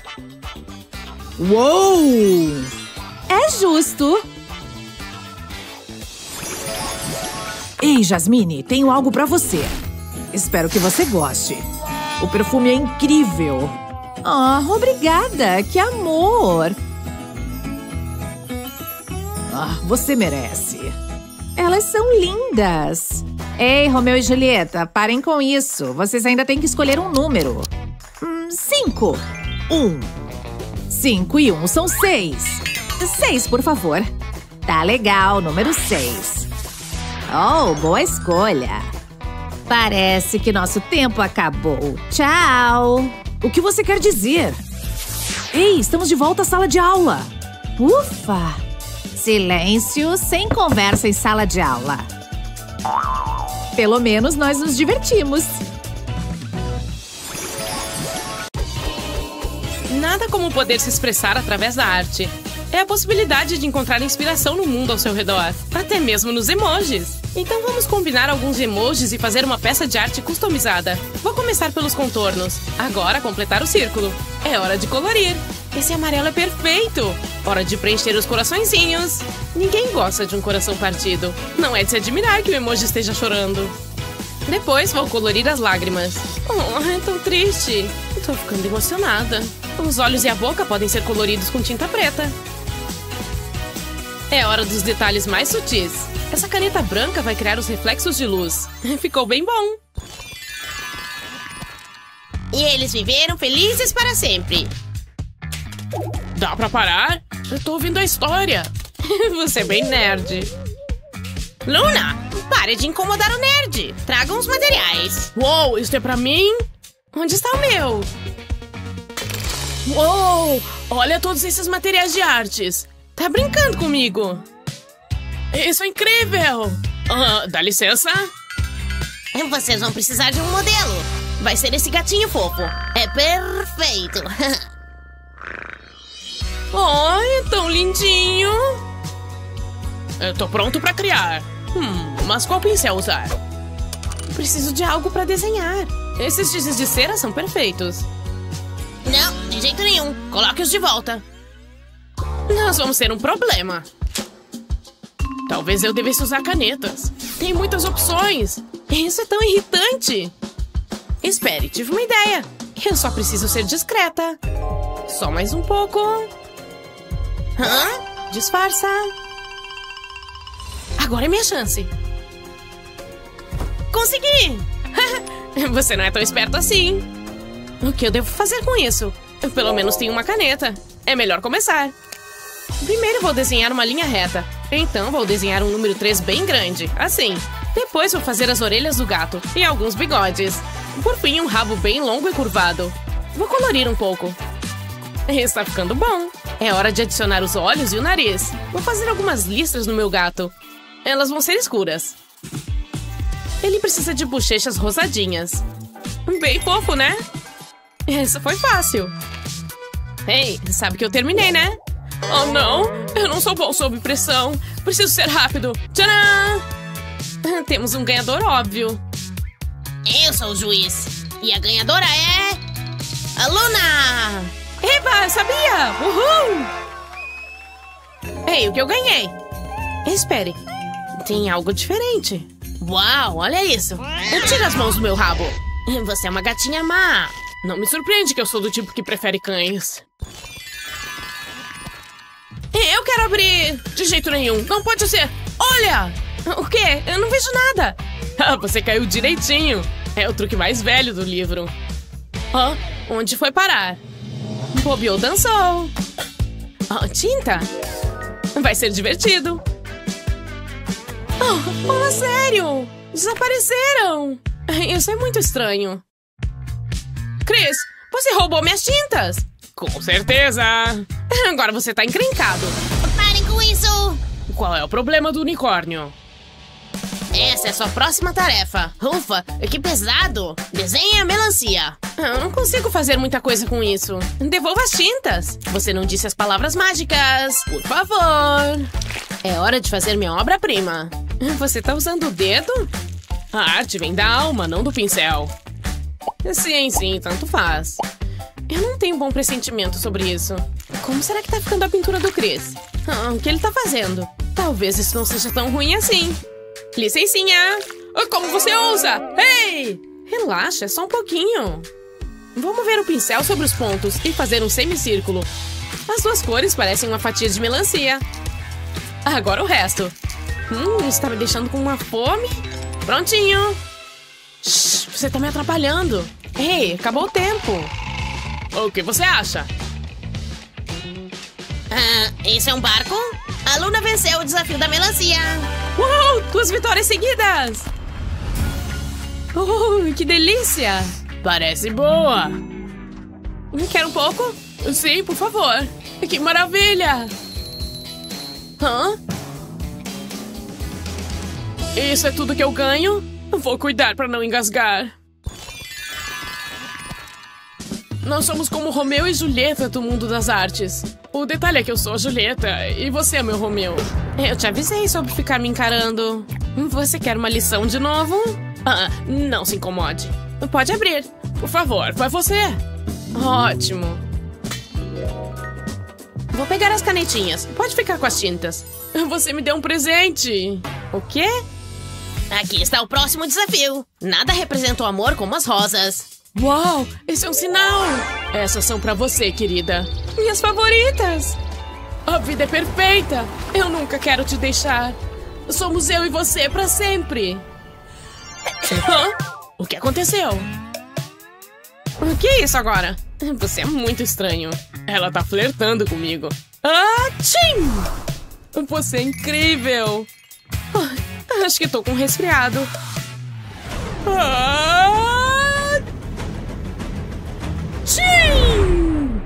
Uou! É justo. Ei, Jasmine, tenho algo pra você. Espero que você goste. O perfume é incrível. Ah, obrigada. Que amor. Ah, você merece. Elas são lindas. Ei, Romeu e Julieta, parem com isso. Vocês ainda têm que escolher um número. Hum, cinco. Um. Cinco e um são seis. Seis, por favor. Tá legal, número seis. Oh, boa escolha. Parece que nosso tempo acabou. Tchau. O que você quer dizer? Ei, estamos de volta à sala de aula. Ufa. Silêncio, sem conversa em sala de aula. Pelo menos nós nos divertimos. Nada como poder se expressar através da arte. É a possibilidade de encontrar inspiração no mundo ao seu redor, até mesmo nos emojis. Então vamos combinar alguns emojis e fazer uma peça de arte customizada. Vou começar pelos contornos. Agora completar o círculo. É hora de colorir. Esse amarelo é perfeito! Hora de preencher os coraçõezinhos. Ninguém gosta de um coração partido. Não é de se admirar que o emoji esteja chorando. Depois vou colorir as lágrimas. Oh, é tão triste. Tô ficando emocionada. Os olhos e a boca podem ser coloridos com tinta preta. É hora dos detalhes mais sutis. Essa caneta branca vai criar os reflexos de luz. Ficou bem bom. E eles viveram felizes para sempre. Dá pra parar? Eu tô ouvindo a história. Você é bem nerd. Luna, pare de incomodar o nerd. Traga uns materiais. Uou, isso é pra mim? Onde está o meu? Uou, olha todos esses materiais de artes. Tá brincando comigo? Isso é incrível! Ah, dá licença? Vocês vão precisar de um modelo. Vai ser esse gatinho fofo. É perfeito. Ai, tão lindinho. Eu tô pronto pra criar. Hum, mas qual pincel usar? Preciso de algo pra desenhar. Esses giz de cera são perfeitos. Não, de jeito nenhum. Coloque-os de volta. Nós vamos ter um problema. Talvez eu devesse usar canetas. Tem muitas opções. Isso é tão irritante. Espere, tive uma ideia. Eu só preciso ser discreta. Só mais um pouco. Hã? Disfarça. Agora é minha chance. Consegui! Você não é tão esperto assim. O que eu devo fazer com isso? Eu pelo menos tenho uma caneta. É melhor começar. Primeiro vou desenhar uma linha reta. Então vou desenhar um número três bem grande, assim. Depois vou fazer as orelhas do gato e alguns bigodes. Por fim, um rabo bem longo e curvado. Vou colorir um pouco. Está ficando bom. É hora de adicionar os olhos e o nariz. Vou fazer algumas listras no meu gato. Elas vão ser escuras. Ele precisa de bochechas rosadinhas. Bem fofo, né? Essa foi fácil. Ei, sabe que eu terminei, né? Oh, não! Eu não sou bom sob pressão. Preciso ser rápido. Tcharam! Temos um ganhador óbvio. Eu sou o juiz. E a ganhadora é... a Luna! Eba, sabia! Uhul! Ei, o que eu ganhei? Espere. Tem algo diferente. Uau, olha isso. Eu tiro as mãos do meu rabo. Você é uma gatinha má. Não me surpreende que eu sou do tipo que prefere cães. Eu quero abrir! De jeito nenhum, não pode ser! Olha! O quê? Eu não vejo nada! Ah, você caiu direitinho! É o truque mais velho do livro. Ah, onde foi parar? Bobeou dançou! Ah, tinta! Vai ser divertido! Oh, fala sério! Desapareceram! Isso é muito estranho. Chris, você roubou minhas tintas! Com certeza! Agora você tá encrencado. Parem com isso! Qual é o problema do unicórnio? Essa é sua próxima tarefa. Ufa, que pesado! Desenhe a melancia. Eu não consigo fazer muita coisa com isso. Devolva as tintas. Você não disse as palavras mágicas. Por favor. É hora de fazer minha obra-prima. Você tá usando o dedo? A arte vem da alma, não do pincel. Sim, sim, tanto faz. Eu não tenho bom pressentimento sobre isso. Como será que tá ficando a pintura do Chris? Ah, o que ele tá fazendo? Talvez isso não seja tão ruim assim. Licencinha! Como você ousa? Ei! Relaxa, é só um pouquinho. Vamos ver o pincel sobre os pontos e fazer um semicírculo. As duas cores parecem uma fatia de melancia. Agora o resto. Hum, isso tá me deixando com uma fome. Prontinho. Shhh, você tá me atrapalhando. Ei, acabou o tempo. O que você acha? Ah, esse é um barco? A Luna venceu o desafio da melancia. Uau, duas vitórias seguidas. Oh, que delícia. Parece boa. Quer um pouco? Sim, por favor. Que maravilha. Hã? Isso é tudo que eu ganho? Vou cuidar para não engasgar. Nós somos como Romeu e Julieta do mundo das artes. O detalhe é que eu sou a Julieta e você é meu Romeu. Eu te avisei sobre ficar me encarando. Você quer uma lição de novo? Ah, não se incomode. Pode abrir. Por favor, vai você. Ótimo. Vou pegar as canetinhas. Pode ficar com as tintas. Você me deu um presente. O quê? Aqui está o próximo desafio. Nada representa o amor como as rosas. Uau, esse é um sinal. Essas são pra você, querida. Minhas favoritas. A vida é perfeita. Eu nunca quero te deixar. Somos eu e você pra sempre. Hã? O que aconteceu? O que é isso agora? Você é muito estranho. Ela tá flertando comigo. Ah, tchim! Você é incrível. Ah, acho que tô com um resfriado. Ah, tchim!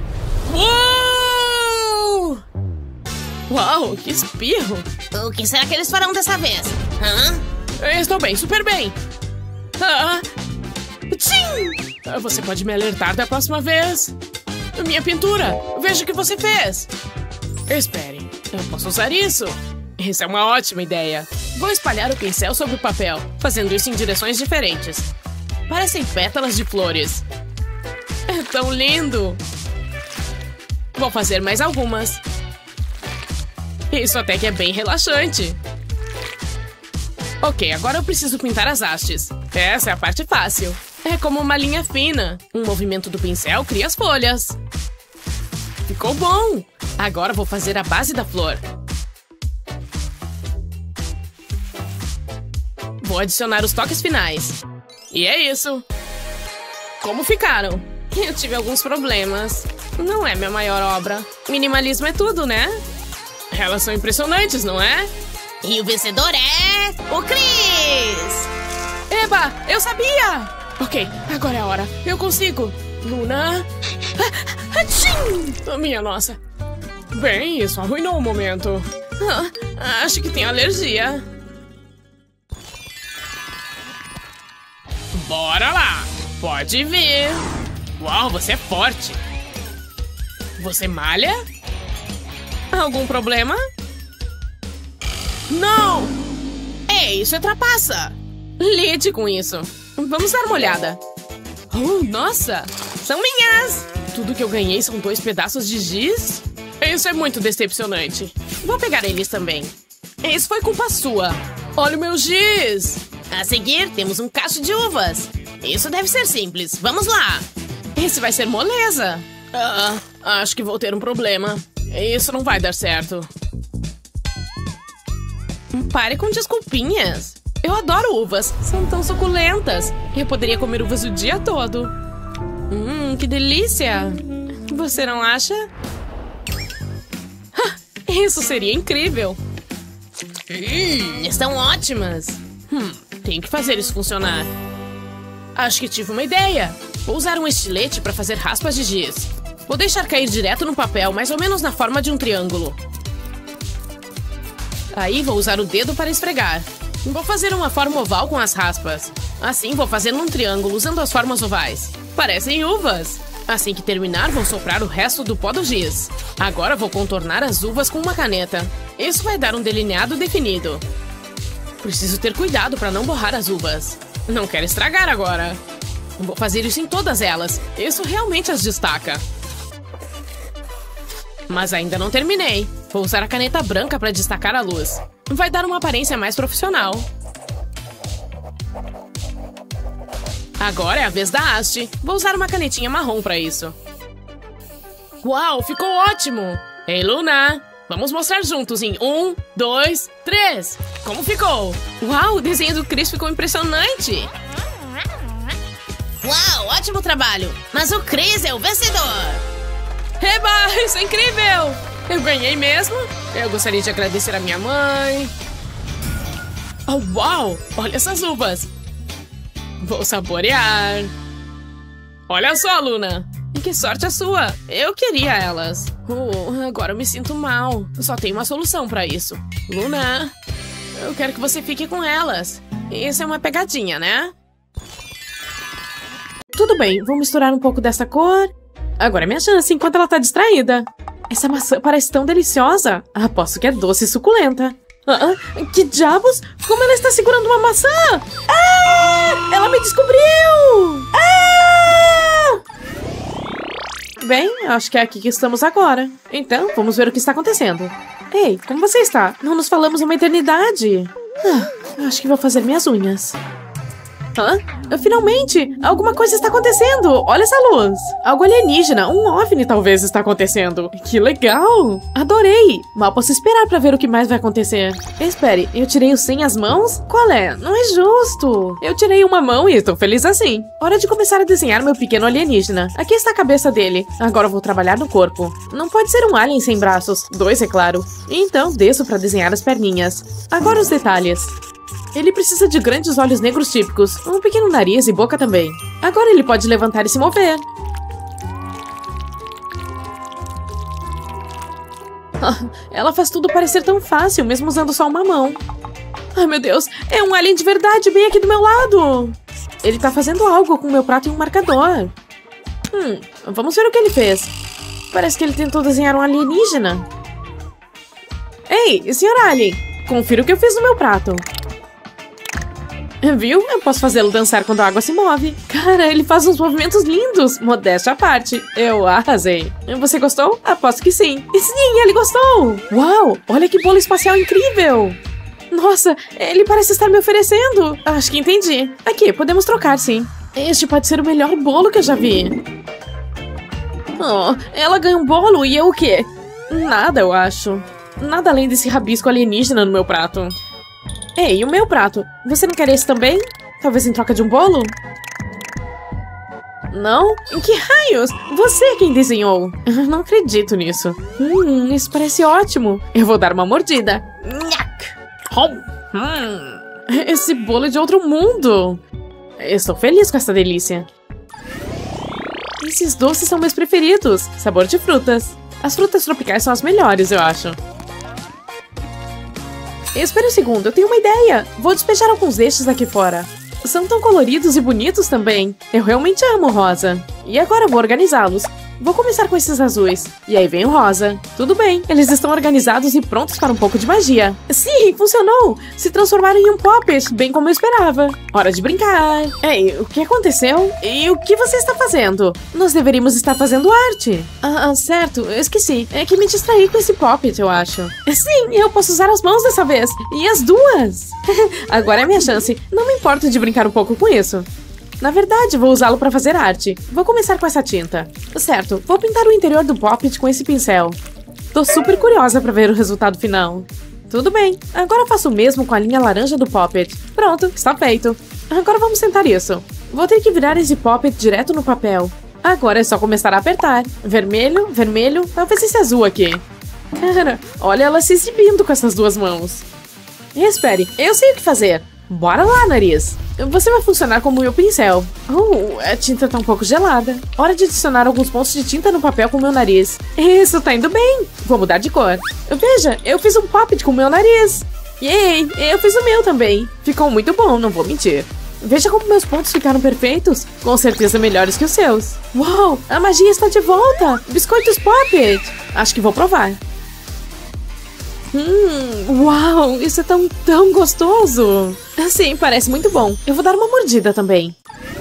Uou! Uau, que espirro. O que será que eles farão dessa vez? Hã? Eu estou bem, super bem. Ah, tchim! Você pode me alertar da próxima vez. Minha pintura. Veja o que você fez. Espere, eu posso usar isso. Isso é uma ótima ideia. Vou espalhar o pincel sobre o papel, fazendo isso em direções diferentes. Parecem pétalas de flores. É tão lindo. Vou fazer mais algumas. Isso até que é bem relaxante. Ok, agora eu preciso pintar as hastes. Essa é a parte fácil. É como uma linha fina. Um movimento do pincel cria as folhas. Ficou bom! Agora vou fazer a base da flor. Vou adicionar os toques finais. E é isso. Como ficaram? Eu tive alguns problemas. Não é minha maior obra. Minimalismo é tudo, né? Elas são impressionantes, não é? E o vencedor é... o Chris! Eba, eu sabia! Ok, agora é a hora. Eu consigo. Luna... Ah, ah, minha nossa. Bem, isso arruinou o momento. Ah, acho que tenho alergia. Bora lá. Pode vir. Uau, você é forte. Você malha? Algum problema? Não! Ei, isso é trapaça! Lide com isso. Vamos dar uma olhada. Oh, nossa! São minhas! Tudo que eu ganhei são dois pedaços de giz? Isso é muito decepcionante. Vou pegar eles também. Isso foi culpa sua. Olha o meu giz! A seguir, temos um cacho de uvas. Isso deve ser simples. Vamos lá! Esse vai ser moleza. Ah, acho que vou ter um problema. Isso não vai dar certo. Pare com desculpinhas. Eu adoro uvas. São tão suculentas. Eu poderia comer uvas o dia todo. Hum, que delícia. Você não acha? Ah, isso seria incrível. Hum, estão ótimas. Hum, Tenho que fazer isso funcionar. Acho que tive uma ideia. Vou usar um estilete para fazer raspas de giz. Vou deixar cair direto no papel, mais ou menos na forma de um triângulo. Aí vou usar o dedo para esfregar. Vou fazer uma forma oval com as raspas. Assim vou fazer um triângulo usando as formas ovais. Parecem uvas. Assim que terminar, vou soprar o resto do pó do giz. Agora vou contornar as uvas com uma caneta. Isso vai dar um delineado definido. Preciso ter cuidado para não borrar as uvas. Não quero estragar agora. Vou fazer isso em todas elas. Isso realmente as destaca. Mas ainda não terminei. Vou usar a caneta branca para destacar a luz. Vai dar uma aparência mais profissional. Agora é a vez da haste. Vou usar uma canetinha marrom para isso. Uau, ficou ótimo! Ei, Luna! Vamos mostrar juntos em um, dois, três! Como ficou? Uau, o desenho do Chris ficou impressionante! Uau, ótimo trabalho! Mas o Chris é o vencedor! Eba, isso é incrível! Eu ganhei mesmo? Eu gostaria de agradecer a minha mãe. Oh, uau! Olha essas uvas! Vou saborear. Olha só, Luna! Que sorte a sua! Eu queria elas. Oh, agora eu me sinto mal. Só tem uma solução pra isso. Luna, eu quero que você fique com elas. Isso é uma pegadinha, né? Tudo bem, vou misturar um pouco dessa cor. Agora é minha chance enquanto ela tá distraída. Essa maçã parece tão deliciosa. Aposto que é doce e suculenta. Ah, que diabos? Como ela está segurando uma maçã? Ah! Ela me descobriu! Ah! Bem, acho que é aqui que estamos agora. Então, vamos ver o que está acontecendo. Ei, como você está? Não nos falamos uma eternidade. Ah, acho que vou fazer minhas unhas. Hã? Finalmente! Alguma coisa está acontecendo! Olha essa luz! Algo alienígena, um OVNI talvez está acontecendo. Que legal! Adorei! Mal posso esperar para ver o que mais vai acontecer. Espere, eu tirei o sem as mãos? Qual é? Não é justo! Eu tirei uma mão e estou feliz assim. Hora de começar a desenhar meu pequeno alienígena. Aqui está a cabeça dele. Agora eu vou trabalhar no corpo. Não pode ser um alien sem braços. Dois, é claro. Então, desço para desenhar as perninhas. Agora os detalhes. Ele precisa de grandes olhos negros típicos, um pequeno nariz e boca também. Agora ele pode levantar e se mover. Ah, ela faz tudo parecer tão fácil, mesmo usando só uma mão. Ai, meu Deus, é um alien de verdade, bem aqui do meu lado. Ele tá fazendo algo com o meu prato e um marcador. Hum, vamos ver o que ele fez. Parece que ele tentou desenhar um alienígena. Ei, senhor alien, confira o que eu fiz no meu prato. Viu? Eu posso fazê-lo dançar quando a água se move. Cara, ele faz uns movimentos lindos. Modéstia à parte. Eu arrasei. Você gostou? Aposto que sim. E sim, ele gostou. Uau, olha que bolo espacial incrível. Nossa, ele parece estar me oferecendo. Acho que entendi. Aqui, podemos trocar, sim. Este pode ser o melhor bolo que eu já vi. Oh, ela ganha um bolo e eu o quê? Nada, eu acho. Nada além desse rabisco alienígena no meu prato. Ei, o meu prato? Você não quer esse também? Talvez em troca de um bolo? Não? Que raios? Você é quem desenhou. Eu não acredito nisso. Hum, isso parece ótimo. Eu vou dar uma mordida. Hum, esse bolo é de outro mundo. Estou feliz com essa delícia. Esses doces são meus preferidos. Sabor de frutas. As frutas tropicais são as melhores, eu acho. Espere um segundo, eu tenho uma ideia. Vou despejar alguns destes aqui fora. São tão coloridos e bonitos também. Eu realmente amo rosa. E agora vou organizá-los. Vou começar com esses azuis. E aí vem o rosa. Tudo bem, eles estão organizados e prontos para um pouco de magia. Sim, funcionou! Se transformaram em um Poppet, bem como eu esperava. Hora de brincar. Ei, o que aconteceu? E o que você está fazendo? Nós deveríamos estar fazendo arte. Ah, certo, eu esqueci. É que me distraí com esse Poppet, eu acho. Sim, eu posso usar as mãos dessa vez. E as duas. Agora é a minha chance. Não me importo de brincar um pouco com isso. Na verdade, vou usá-lo para fazer arte. Vou começar com essa tinta. Certo, vou pintar o interior do Poppet com esse pincel. Tô super curiosa para ver o resultado final. Tudo bem, agora faço o mesmo com a linha laranja do Poppet. Pronto, está feito. Agora vamos tentar isso. Vou ter que virar esse Poppet direto no papel. Agora é só começar a apertar. Vermelho, vermelho, talvez esse azul aqui. Cara, olha ela se exibindo com essas duas mãos. E espere, eu sei o que fazer. Bora lá, nariz. Você vai funcionar como meu pincel. Oh, a tinta tá um pouco gelada. Hora de adicionar alguns pontos de tinta no papel com o meu nariz. Isso, tá indo bem. Vou mudar de cor. Veja, eu fiz um pop com o meu nariz. Yay, eu fiz o meu também. Ficou muito bom, não vou mentir. Veja como meus pontos ficaram perfeitos. Com certeza melhores que os seus. Uau, a magia está de volta. Biscoitos Poppet. Acho que vou provar. Hum, uau, isso é tão, tão gostoso. Sim, parece muito bom. Eu vou dar uma mordida também.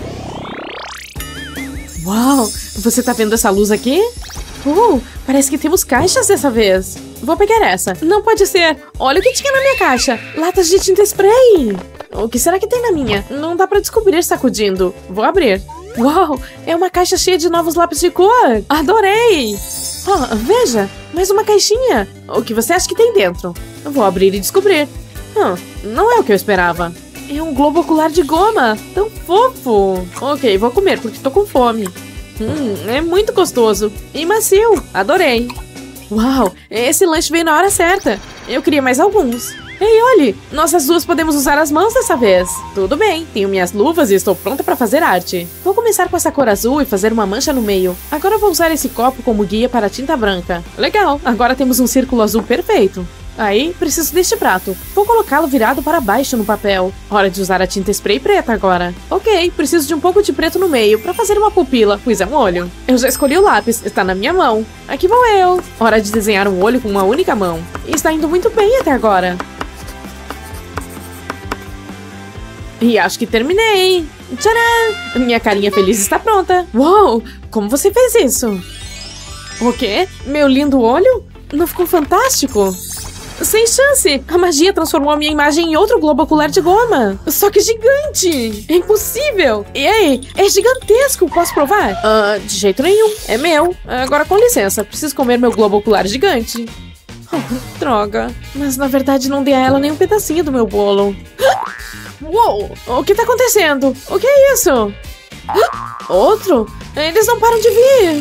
Uau, você tá vendo essa luz aqui? Uh, parece que temos caixas dessa vez. Vou pegar essa. Não pode ser. Olha o que tinha na minha caixa. Latas de tinta spray. O que será que tem na minha? Não dá pra descobrir sacudindo. Vou abrir. Uau, é uma caixa cheia de novos lápis de cor. Adorei. Oh, veja, mais uma caixinha. O que você acha que tem dentro? Eu vou abrir e descobrir. Hum, não é o que eu esperava. É um globo ocular de goma. Tão fofo. Ok, vou comer porque tô com fome. Hum, é muito gostoso. E macio. Adorei. Uau, esse lanche veio na hora certa. Eu queria mais alguns. Ei, olhe, nós as duas podemos usar as mãos dessa vez. Tudo bem, tenho minhas luvas e estou pronta para fazer arte. Vou começar com essa cor azul e fazer uma mancha no meio. Agora vou usar esse copo como guia para a tinta branca. Legal, agora temos um círculo azul perfeito. Aí, preciso deste prato. Vou colocá-lo virado para baixo no papel. Hora de usar a tinta spray preta agora. Ok, preciso de um pouco de preto no meio para fazer uma pupila, pois é um olho. Eu já escolhi o lápis, está na minha mão. Aqui vou eu. Hora de desenhar um olho com uma única mão. E está indo muito bem até agora. E acho que terminei. Tcharam! Minha carinha feliz está pronta. Uou! Como você fez isso? O quê? Meu lindo olho? Não ficou fantástico? Sem chance! A magia transformou a minha imagem em outro globo ocular de goma. Só que gigante! É impossível! E aí? É gigantesco! Posso provar? Uh, de jeito nenhum. É meu. Agora com licença. Preciso comer meu globo ocular gigante. Oh, droga. Mas na verdade não dei a ela nem um pedacinho do meu bolo. Uou! O que tá acontecendo? O que é isso? Outro? Eles não param de vir!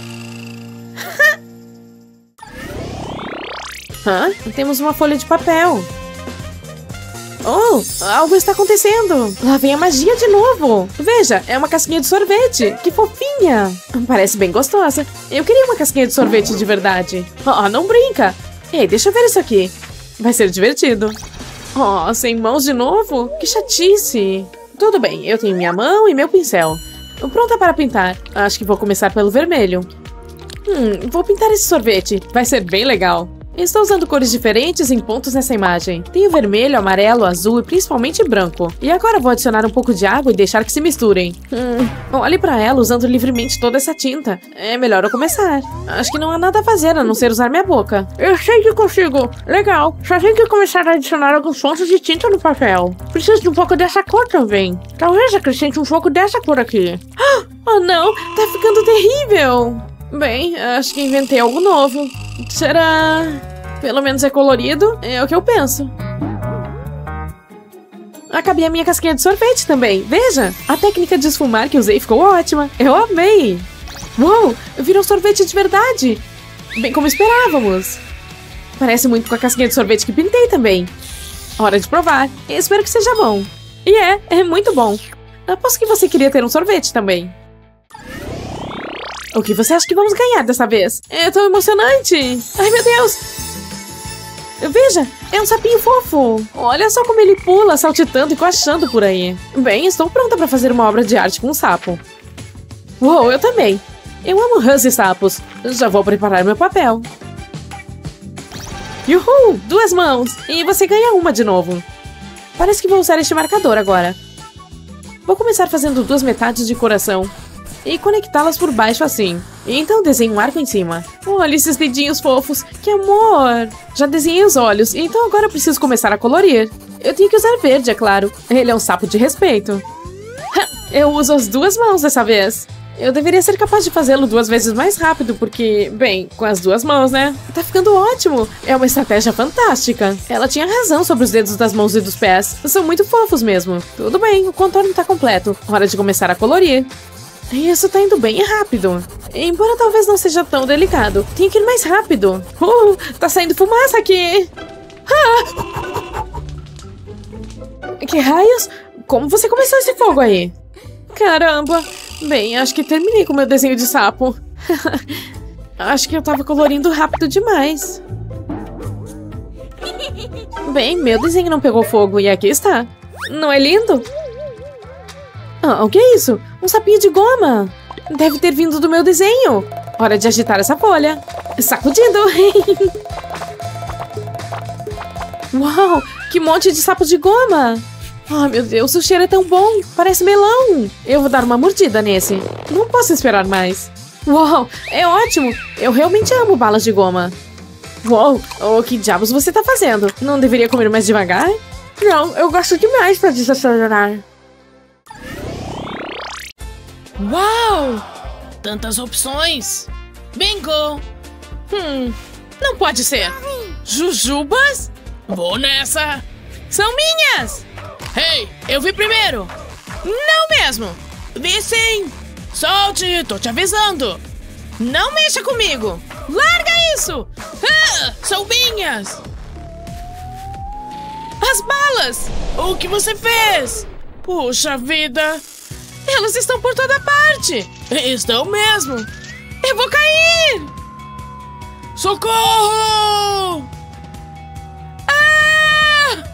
Hã? Temos uma folha de papel. Oh, algo está acontecendo. Lá vem a magia de novo. Veja, é uma casquinha de sorvete. Que fofinha. Parece bem gostosa. Eu queria uma casquinha de sorvete de verdade. Oh, não brinca. Ei, deixa eu ver isso aqui. Vai ser divertido. Oh, sem mãos de novo? Que chatice. Tudo bem, eu tenho minha mão e meu pincel. Pronta para pintar. Acho que vou começar pelo vermelho. Hum, vou pintar esse sorvete. Vai ser bem legal. Estou usando cores diferentes em pontos nessa imagem. Tenho vermelho, amarelo, azul e principalmente branco. E agora vou adicionar um pouco de água e deixar que se misturem. Hum, olhe pra ela usando livremente toda essa tinta. É melhor eu começar. Acho que não há nada a fazer a não ser usar minha boca. Eu sei que consigo. Legal. Só tenho que começar a adicionar alguns pontos de tinta no papel. Preciso de um pouco dessa cor também. Talvez acrescente um pouco dessa cor aqui. Oh não, tá ficando terrível. Bem, acho que inventei algo novo. Será? Pelo menos é colorido, é o que eu penso. Acabei a minha casquinha de sorvete também, veja! A técnica de esfumar que usei ficou ótima, eu amei! Uou, virou sorvete de verdade! Bem como esperávamos! Parece muito com a casquinha de sorvete que pintei também. Hora de provar, espero que seja bom. E é, é muito bom. Aposto que você queria ter um sorvete também. O que você acha que vamos ganhar dessa vez? É tão emocionante! Ai, meu Deus! Veja, é um sapinho fofo! Olha só como ele pula, saltitando e coachando por aí. Bem, estou pronta para fazer uma obra de arte com um sapo. Uou, eu também! Eu amo rãs e sapos. Já vou preparar meu papel. Uhul! Duas mãos! E você ganha uma de novo. Parece que vou usar este marcador agora. Vou começar fazendo duas metades de coração. E conectá-las por baixo assim. E então desenho um arco em cima. Olha esses dedinhos fofos. Que amor! Já desenhei os olhos, então agora preciso começar a colorir. Eu tenho que usar verde, é claro. Ele é um sapo de respeito. Eu uso as duas mãos dessa vez. Eu deveria ser capaz de fazê-lo duas vezes mais rápido, porque, bem, com as duas mãos, né? Tá ficando ótimo. É uma estratégia fantástica. Ela tinha razão sobre os dedos das mãos e dos pés. São muito fofos mesmo. Tudo bem, o contorno tá completo. Hora de começar a colorir. Isso tá indo bem rápido. Embora talvez não seja tão delicado. Tenho que ir mais rápido. Uh, tá saindo fumaça aqui. Ah! Que raios? Como você começou esse fogo aí? Caramba! Bem, acho que terminei com o meu desenho de sapo. Acho que eu tava colorindo rápido demais. Bem, meu desenho não pegou fogo e aqui está. Não é lindo? Ah, o que é isso? Um sapinho de goma. Deve ter vindo do meu desenho. Hora de agitar essa folha. Sacudindo. Uau, que monte de sapo de goma. Oh, meu Deus, o cheiro é tão bom. Parece melão. Eu vou dar uma mordida nesse. Não posso esperar mais. Uau, é ótimo. Eu realmente amo balas de goma. Uau, oh, que diabos você tá fazendo? Não deveria comer mais devagar? Não, eu gosto demais pra desacelerar. Uau! Tantas opções! Bingo! Hum, não pode ser. Jujubas? Vou nessa! São minhas! Ei, eu vi primeiro! Não mesmo! Vi sim! Solte, tô te avisando! Não mexa comigo! Larga isso! Ah, são minhas! As balas! O que você fez? Puxa vida! Elas estão por toda parte! Estão mesmo! Eu vou cair! Socorro! Ah!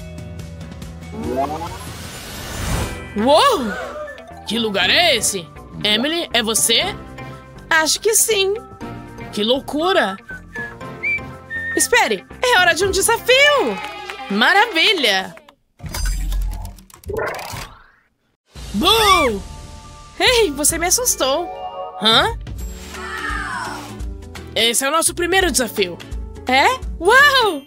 Uou! Que lugar é esse? Emily, é você? Acho que sim. Que loucura! Espere, é hora de um desafio! Maravilha! Boo! Ei, você me assustou. Hã? Esse é o nosso primeiro desafio. É? Uau!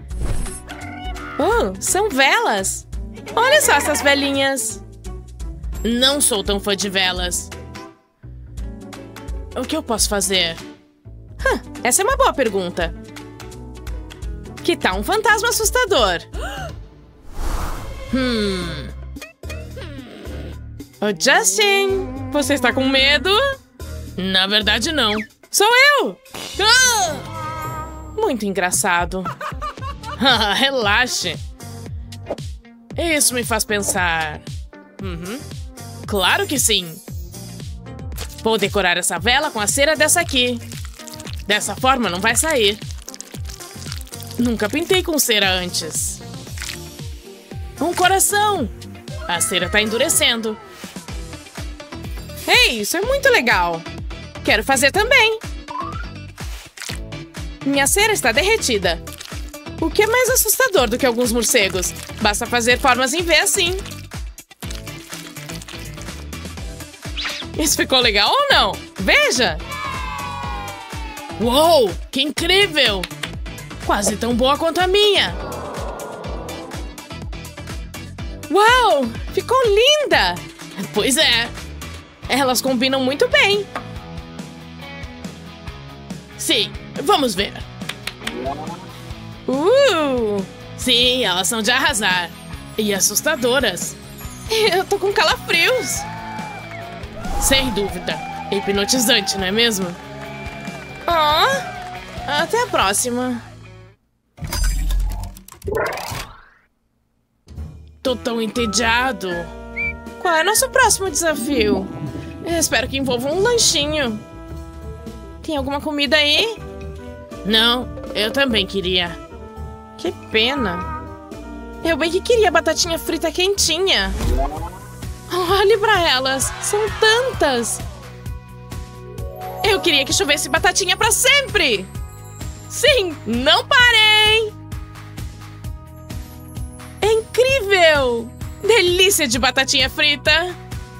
Oh, são velas. Olha só essas velinhas. Não sou tão fã de velas. O que eu posso fazer? Hum, essa é uma boa pergunta. Que tal um fantasma assustador? Hum... Oh, Justin, você está com medo? Na verdade, não. Sou eu! Ah! Muito engraçado. Relaxe. Isso me faz pensar. Uhum. Claro que sim. Vou decorar essa vela com a cera dessa aqui. Dessa forma não vai sair. Nunca pintei com cera antes. Um coração. A cera tá endurecendo. Ei, isso é muito legal. Quero fazer também. Minha cera está derretida. O que é mais assustador do que alguns morcegos? Basta fazer formas em V assim. Isso ficou legal ou não? Veja! Uou, que incrível! Quase tão boa quanto a minha. Uau, ficou linda! Pois é. Elas combinam muito bem. Sim, vamos ver. Uh! Sim, elas são de arrasar. E assustadoras. Eu tô com calafrios. Sem dúvida. Hipnotizante, não é mesmo? Oh, até a próxima. Tô tão entediado. Qual é nosso próximo desafio? Eu espero que envolva um lanchinho. Tem alguma comida aí? Não, eu também queria. Que pena. Eu bem que queria batatinha frita quentinha. Olhe pra elas, são tantas. Eu queria que chovesse batatinha pra sempre. Sim, não parei. É incrível. Delícia de batatinha frita.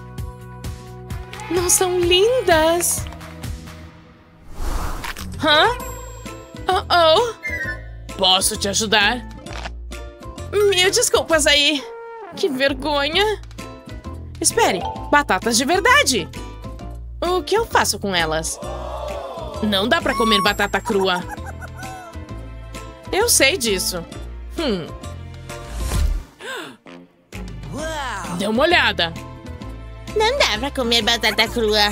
Não são lindas? Hã? Oh, oh. Posso te ajudar? Mil desculpas aí. Que vergonha. Espere, batatas de verdade. O que eu faço com elas? Não dá pra comer batata crua. Eu sei disso. Hum. Dê uma olhada. Não dá pra comer batata crua.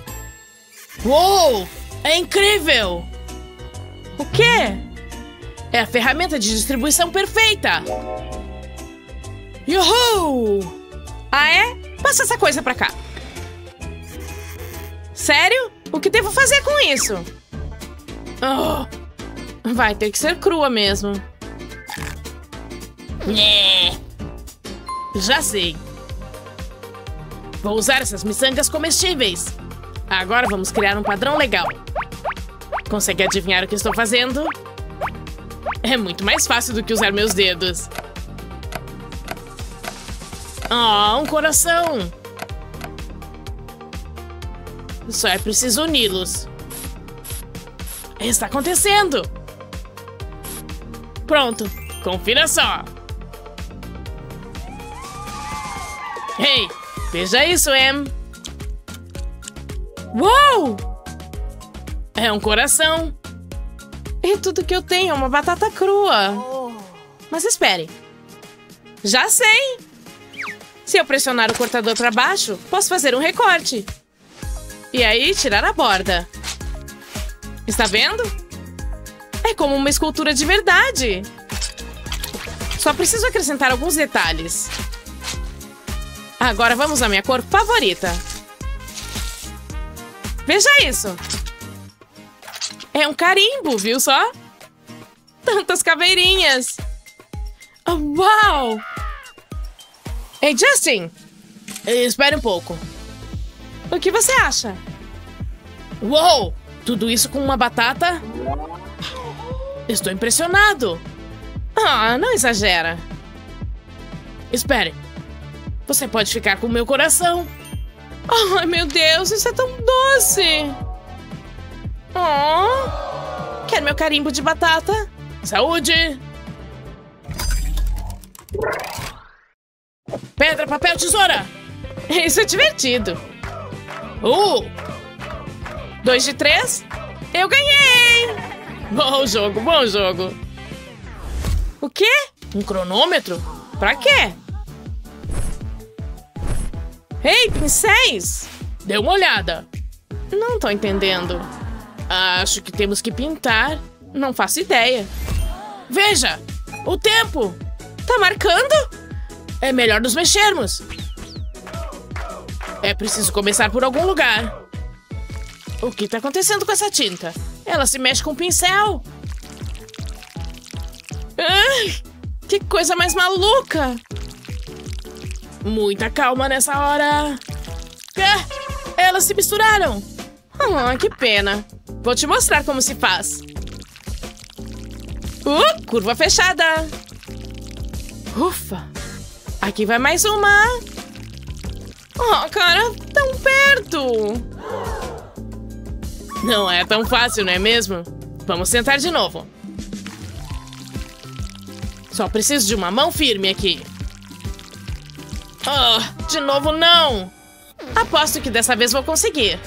Uou! É incrível! O quê? É a ferramenta de distribuição perfeita! Yuhuu! Ah, é? Passa essa coisa pra cá. Sério? O que devo fazer com isso? Oh, vai ter que ser crua mesmo. Nhê. Já sei. Vou usar essas miçangas comestíveis. Agora vamos criar um padrão legal. Consegue adivinhar o que estou fazendo? É muito mais fácil do que usar meus dedos. Oh, um coração. Só é preciso uni-los. Está acontecendo. Pronto. Confira só. Hey, veja isso, Em. Uou! É um coração. E tudo que eu tenho é uma batata crua. Mas espere. Já sei. Se eu pressionar o cortador para baixo, posso fazer um recorte. E aí, tirar a borda. Está vendo? É como uma escultura de verdade. Só preciso acrescentar alguns detalhes. Agora vamos à minha cor favorita. Veja isso. É um carimbo, viu só? Tantas caveirinhas. Oh, uau! Ei, Justin! Espere um pouco. O que você acha? Uou! Tudo isso com uma batata? Estou impressionado. Ah, não exagera. Espere. Você pode ficar com o meu coração. Ai, meu Deus, isso é tão doce. Oh, quer meu carimbo de batata? Saúde! Pedra, papel, tesoura! Isso é divertido. Uh! Dois de três? Eu ganhei! Bom jogo, bom jogo. O quê? Um cronômetro? Pra quê? Ei, pincéis! Dê uma olhada. Não tô entendendo. Acho que temos que pintar. Não faço ideia. Veja! O tempo! Tá marcando? É melhor nos mexermos. É preciso começar por algum lugar. O que tá acontecendo com essa tinta? Ela se mexe com o pincel. Ai, que coisa mais maluca! Muita calma nessa hora. Ah, elas se misturaram. Ah, que pena. Vou te mostrar como se faz. Uh, curva fechada. Ufa. Aqui vai mais uma. Oh, cara, tão perto. Não é tão fácil, não é mesmo? Vamos tentar de novo. Só preciso de uma mão firme aqui. Oh, de novo não. Aposto que dessa vez vou conseguir.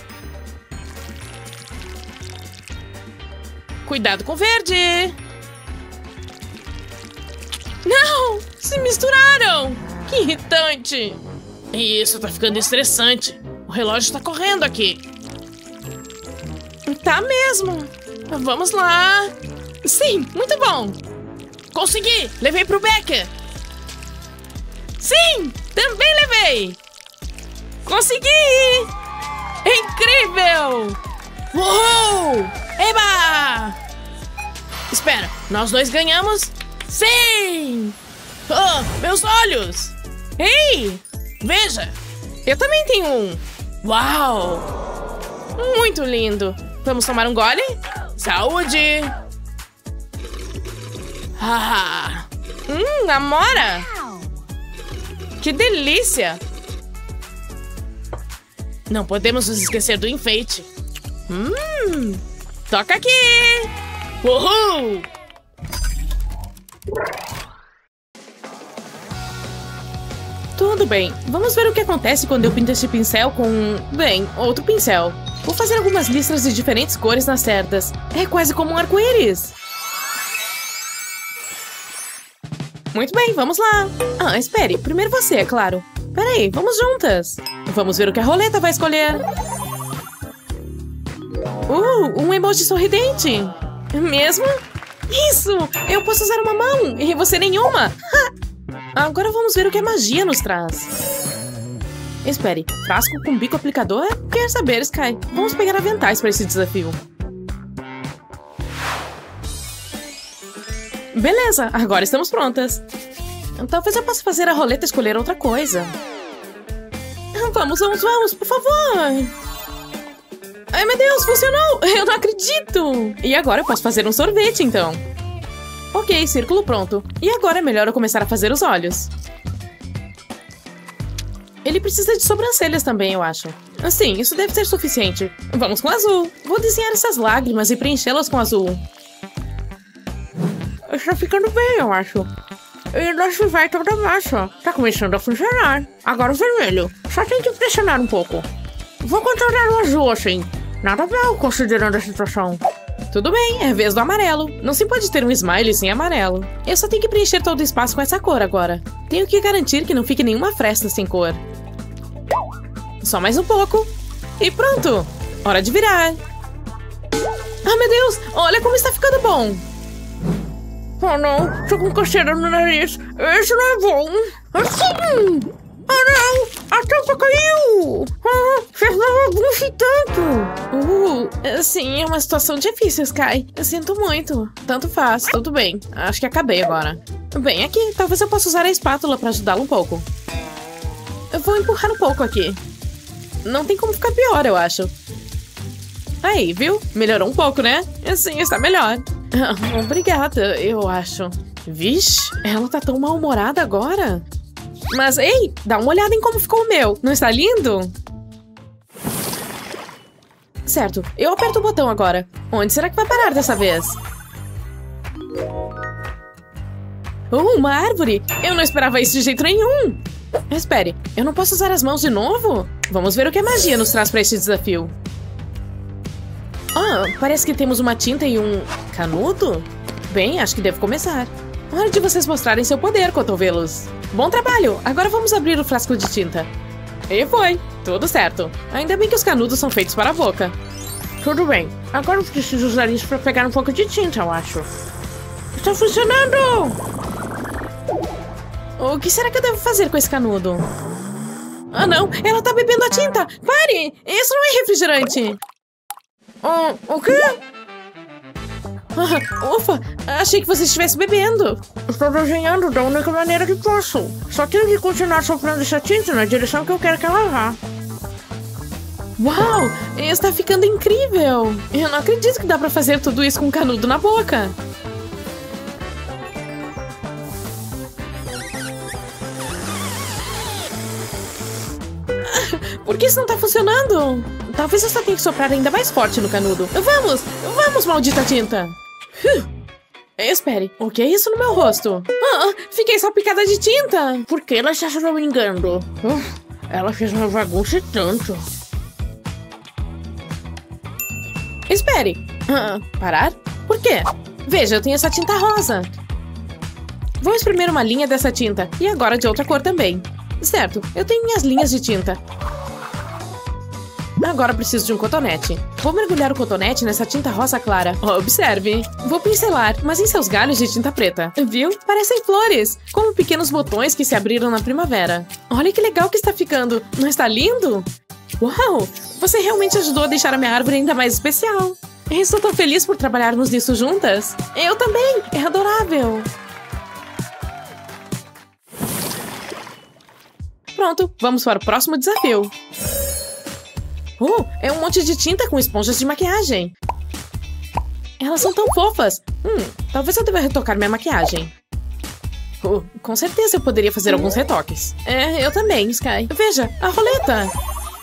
Cuidado com o verde. Não! Se misturaram! Que irritante! Isso tá ficando estressante. O relógio tá correndo aqui. Tá mesmo. Vamos lá. Sim, muito bom. Consegui! Levei pro Becker. Sim! Também levei! Consegui! É incrível! Uou! Eba! Espera, nós dois ganhamos? Sim! Oh, meus olhos! Ei! Veja! Eu também tenho um! Uau! Muito lindo! Vamos tomar um gole? Saúde! Ah! Hum, amora! Que delícia! Não podemos nos esquecer do enfeite. Hum! Toca aqui! Uhul! Tudo bem, vamos ver o que acontece quando eu pinto este pincel com, bem, outro pincel. Vou fazer algumas listras de diferentes cores nas cerdas. É quase como um arco-íris. Muito bem, vamos lá. Ah, espere, primeiro você, é claro. Peraí, vamos juntas. Vamos ver o que a roleta vai escolher. Uh, um emoji sorridente. Mesmo? Isso! Eu posso usar uma mão e você nenhuma! Agora vamos ver o que a magia nos traz. Espere, frasco com bico aplicador? Quer saber, Sky? Vamos pegar aventais para esse desafio. Beleza, agora estamos prontas. Talvez eu possa fazer a roleta escolher outra coisa. Vamos, vamos, vamos, por favor! Ai, meu Deus, funcionou! Eu não acredito! E agora eu posso fazer um sorvete, então. Ok, círculo pronto. E agora é melhor eu começar a fazer os olhos. Ele precisa de sobrancelhas também, eu acho. Sim, isso deve ser suficiente. Vamos com azul. Vou desenhar essas lágrimas e preenchê-las com azul. Está ficando bem, eu acho. E nosso vai toda massa. Tá começando a funcionar. Agora o vermelho. Só tem que pressionar um pouco. Vou controlar o azul assim. Nada mal, considerando a situação. Tudo bem, é vez do amarelo. Não se pode ter um smile sem amarelo. Eu só tenho que preencher todo o espaço com essa cor agora. Tenho que garantir que não fique nenhuma fresta sem cor. Só mais um pouco. E pronto. Hora de virar. Ah, meu Deus. Olha como está ficando bom. Oh, não. Tô com coceira no nariz. Isso não é bom. Assim. Oh, não. A tampa caiu. Ah, fez uma bagunça tanto. Uh, sim, é uma situação difícil, Sky. Eu sinto muito. Tanto faz. Tudo bem. Acho que acabei agora. Bem, aqui. Talvez eu possa usar a espátula para ajudá-lo um pouco. Eu vou empurrar um pouco aqui. Não tem como ficar pior, eu acho. Aí, viu? Melhorou um pouco, né? Sim, está melhor. Obrigada, eu acho. Vixe, ela tá tão mal-humorada agora. Mas, ei, dá uma olhada em como ficou o meu. Não está lindo? Certo, eu aperto o botão agora. Onde será que vai parar dessa vez? Oh, uma árvore! Eu não esperava isso de jeito nenhum. Espere, eu não posso usar as mãos de novo? Vamos ver o que a magia nos traz para este desafio. Ah, parece que temos uma tinta e um canudo? Bem, acho que devo começar. Hora de vocês mostrarem seu poder, cotovelos. Bom trabalho! Agora vamos abrir o frasco de tinta. E foi! Tudo certo. Ainda bem que os canudos são feitos para a boca. Tudo bem. Agora eu preciso usar isso para pegar um pouco de tinta, eu acho. Está funcionando! O que será que eu devo fazer com esse canudo? Ah, não! Ela tá bebendo a tinta! Pare! Isso não é refrigerante! Oh, o quê? Ah, ufa! Achei que você estivesse bebendo! Estou desenhando da única maneira que posso. Só tenho que continuar soprando essa tinta na direção que eu quero que ela vá. Uau! Está ficando incrível! Eu não acredito que dá pra fazer tudo isso com um canudo na boca! Por que isso não tá funcionando? Talvez eu só tenha que soprar ainda mais forte no canudo. Vamos! Vamos, maldita tinta! Uh, espere, o que é isso no meu rosto? Ah, fiquei salpicada de tinta! Por que ela está se engano? Uh, ela fez uma bagunça e tanto. Espere! Ah, parar? Por quê? Veja, eu tenho essa tinta rosa. Vou espremer uma linha dessa tinta. E agora de outra cor também. Certo, eu tenho minhas linhas de tinta. Agora preciso de um cotonete. Vou mergulhar o cotonete nessa tinta rosa clara. Observe. Vou pincelar, mas em seus galhos de tinta preta. Viu? Parecem flores. Como pequenos botões que se abriram na primavera. Olha que legal que está ficando. Não está lindo? Uau! Você realmente ajudou a deixar a minha árvore ainda mais especial. Estou tão feliz por trabalharmos nisso juntas. Eu também. É adorável. Pronto, vamos para o próximo desafio. Oh, é um monte de tinta com esponjas de maquiagem. Elas são tão fofas. Hum, talvez eu deva retocar minha maquiagem. Oh, com certeza eu poderia fazer alguns retoques. É, eu também, Sky. Veja, a roleta.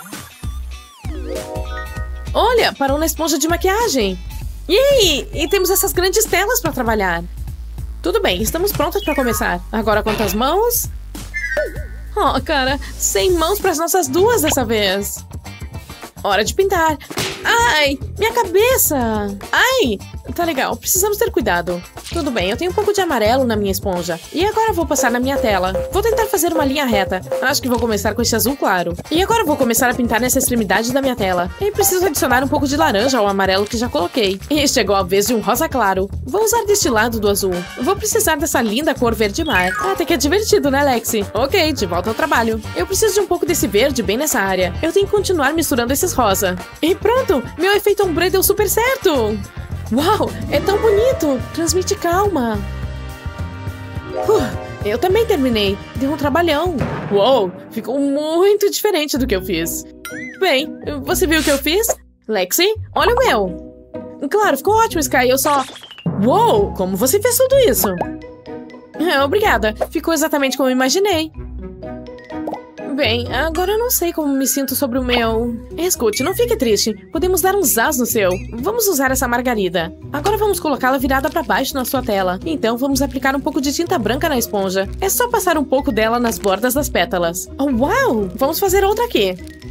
Olha, parou na esponja de maquiagem. Yay! E temos essas grandes telas para trabalhar. Tudo bem, estamos prontas para começar. Agora quantas mãos? Oh, cara, sem mãos para as nossas duas dessa vez. Hora de pintar. Ai, minha cabeça. Ai, Tá legal, precisamos ter cuidado. Tudo bem, eu tenho um pouco de amarelo na minha esponja. E agora vou passar na minha tela. Vou tentar fazer uma linha reta. Acho que vou começar com esse azul claro. E agora vou começar a pintar nessa extremidade da minha tela. E preciso adicionar um pouco de laranja ao amarelo que já coloquei. E chegou a vez de um rosa claro. Vou usar deste lado do azul. Vou precisar dessa linda cor verde mar. Até que é divertido, né, Lexi? Ok, de volta ao trabalho. Eu preciso de um pouco desse verde bem nessa área. Eu tenho que continuar misturando esses rosa. E pronto! Meu efeito ombre deu super certo! Uau, é tão bonito! Transmite calma. Uh, eu também terminei. Deu um trabalhão. Uou, ficou muito diferente do que eu fiz. Bem, você viu o que eu fiz? Lexi, olha o meu. Claro, ficou ótimo, Sky. Eu só... Uou, como você fez tudo isso? É, obrigada. Ficou exatamente como eu imaginei. Bem, agora eu não sei como me sinto sobre o meu... Escute, não fique triste. Podemos dar um zaz no seu. Vamos usar essa margarida. Agora vamos colocá-la virada para baixo na sua tela. Então vamos aplicar um pouco de tinta branca na esponja. É só passar um pouco dela nas bordas das pétalas. Oh, uau! Vamos fazer outra aqui.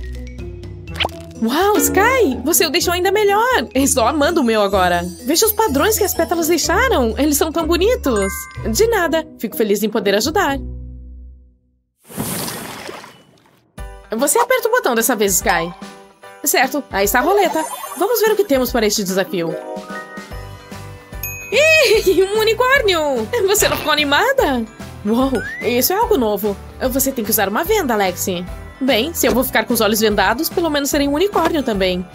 Uau, Sky! Você o deixou ainda melhor! Estou amando o meu agora. Veja os padrões que as pétalas deixaram. Eles são tão bonitos. De nada. Fico feliz em poder ajudar. Você aperta o botão dessa vez, Sky. Certo, aí está a roleta. Vamos ver o que temos para este desafio. Ih, um unicórnio! Você não ficou animada? Uou, isso é algo novo. Você tem que usar uma venda, Lexi. Bem, se eu vou ficar com os olhos vendados, pelo menos serei um unicórnio também.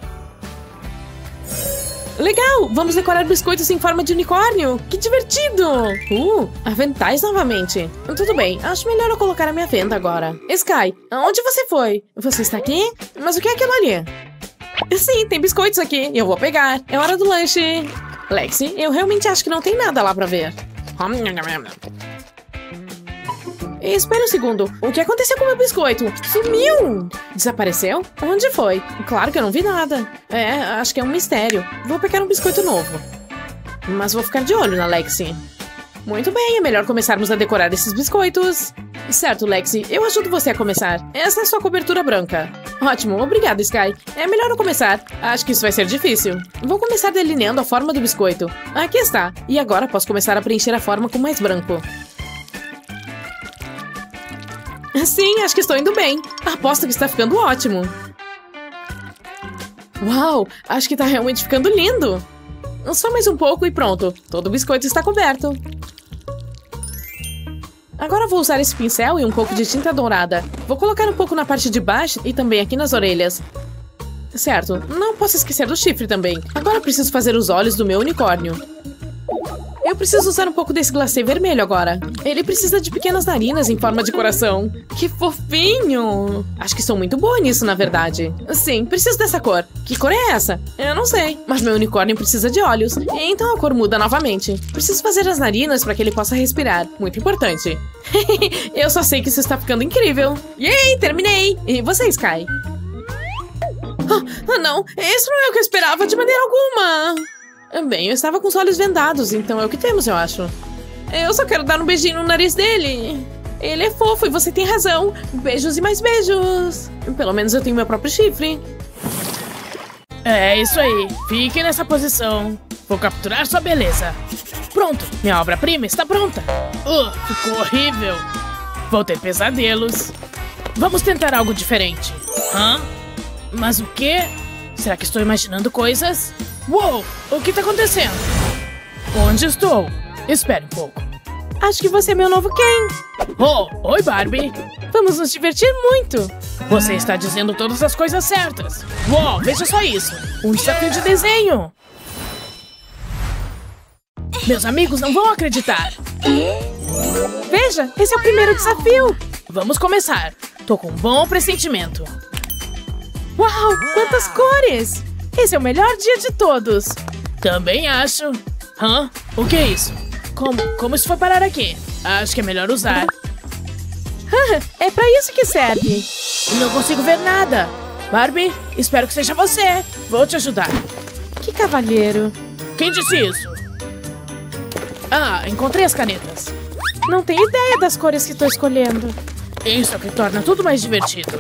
Legal! Vamos decorar biscoitos em forma de unicórnio! Que divertido! Uh, aventais novamente. Tudo bem, acho melhor eu colocar a minha venda agora. Sky, aonde você foi? Você está aqui? Mas o que é aquilo ali? Sim, tem biscoitos aqui. Eu vou pegar. É hora do lanche. Lexi, eu realmente acho que não tem nada lá pra ver. Espera um segundo. O que aconteceu com o meu biscoito? Sumiu! Desapareceu? Onde foi? Claro que eu não vi nada. É, acho que é um mistério. Vou pegar um biscoito novo. Mas vou ficar de olho na Lexi. Muito bem, é melhor começarmos a decorar esses biscoitos. Certo, Lexi, eu ajudo você a começar. Essa é sua cobertura branca. Ótimo, obrigada, Sky. É melhor eu começar. Acho que isso vai ser difícil. Vou começar delineando a forma do biscoito. Aqui está. E agora posso começar a preencher a forma com mais branco. Sim, acho que estou indo bem. Aposto que está ficando ótimo. Uau, acho que está realmente ficando lindo. Só mais um pouco e pronto. Todo o biscoito está coberto. Agora vou usar esse pincel e um pouco de tinta dourada. Vou colocar um pouco na parte de baixo e também aqui nas orelhas. Certo, não posso esquecer do chifre também. Agora preciso fazer os olhos do meu unicórnio. Eu preciso usar um pouco desse glacê vermelho agora. Ele precisa de pequenas narinas em forma de coração. Que fofinho! Acho que sou muito boa nisso, na verdade. Sim, preciso dessa cor. Que cor é essa? Eu não sei. Mas meu unicórnio precisa de olhos. Então a cor muda novamente. Preciso fazer as narinas para que ele possa respirar. Muito importante. Eu só sei que isso está ficando incrível. Yay, terminei! E você, Sky? Ah, não. Isso não é o que eu esperava de maneira alguma. Bem, eu estava com os olhos vendados, então é o que temos, eu acho. Eu só quero dar um beijinho no nariz dele. Ele é fofo e você tem razão. Beijos e mais beijos. Pelo menos eu tenho meu próprio chifre. É isso aí. Fique nessa posição. Vou capturar sua beleza. Pronto, minha obra-prima está pronta. Uh, ficou horrível. Vou ter pesadelos. Vamos tentar algo diferente. Hã? Mas o quê? Será que estou imaginando coisas? Uou! O que está acontecendo? Onde estou? Espere um pouco. Acho que você é meu novo Ken. Oh, oi, Barbie. Vamos nos divertir muito. Você está dizendo todas as coisas certas. Uou, veja só isso. Um desafio de desenho. Meus amigos não vão acreditar. Veja, esse é o primeiro desafio. Vamos começar. Tô com um bom pressentimento. Uau, quantas cores! Esse é o melhor dia de todos. Também acho. Hã? O que é isso? Como, como isso foi parar aqui? Acho que é melhor usar. É pra isso que serve. Não consigo ver nada. Barbie, espero que seja você. Vou te ajudar. Que cavalheiro. Quem disse isso? Ah, encontrei as canetas. Não tenho ideia das cores que tô escolhendo. Isso é o que torna tudo mais divertido.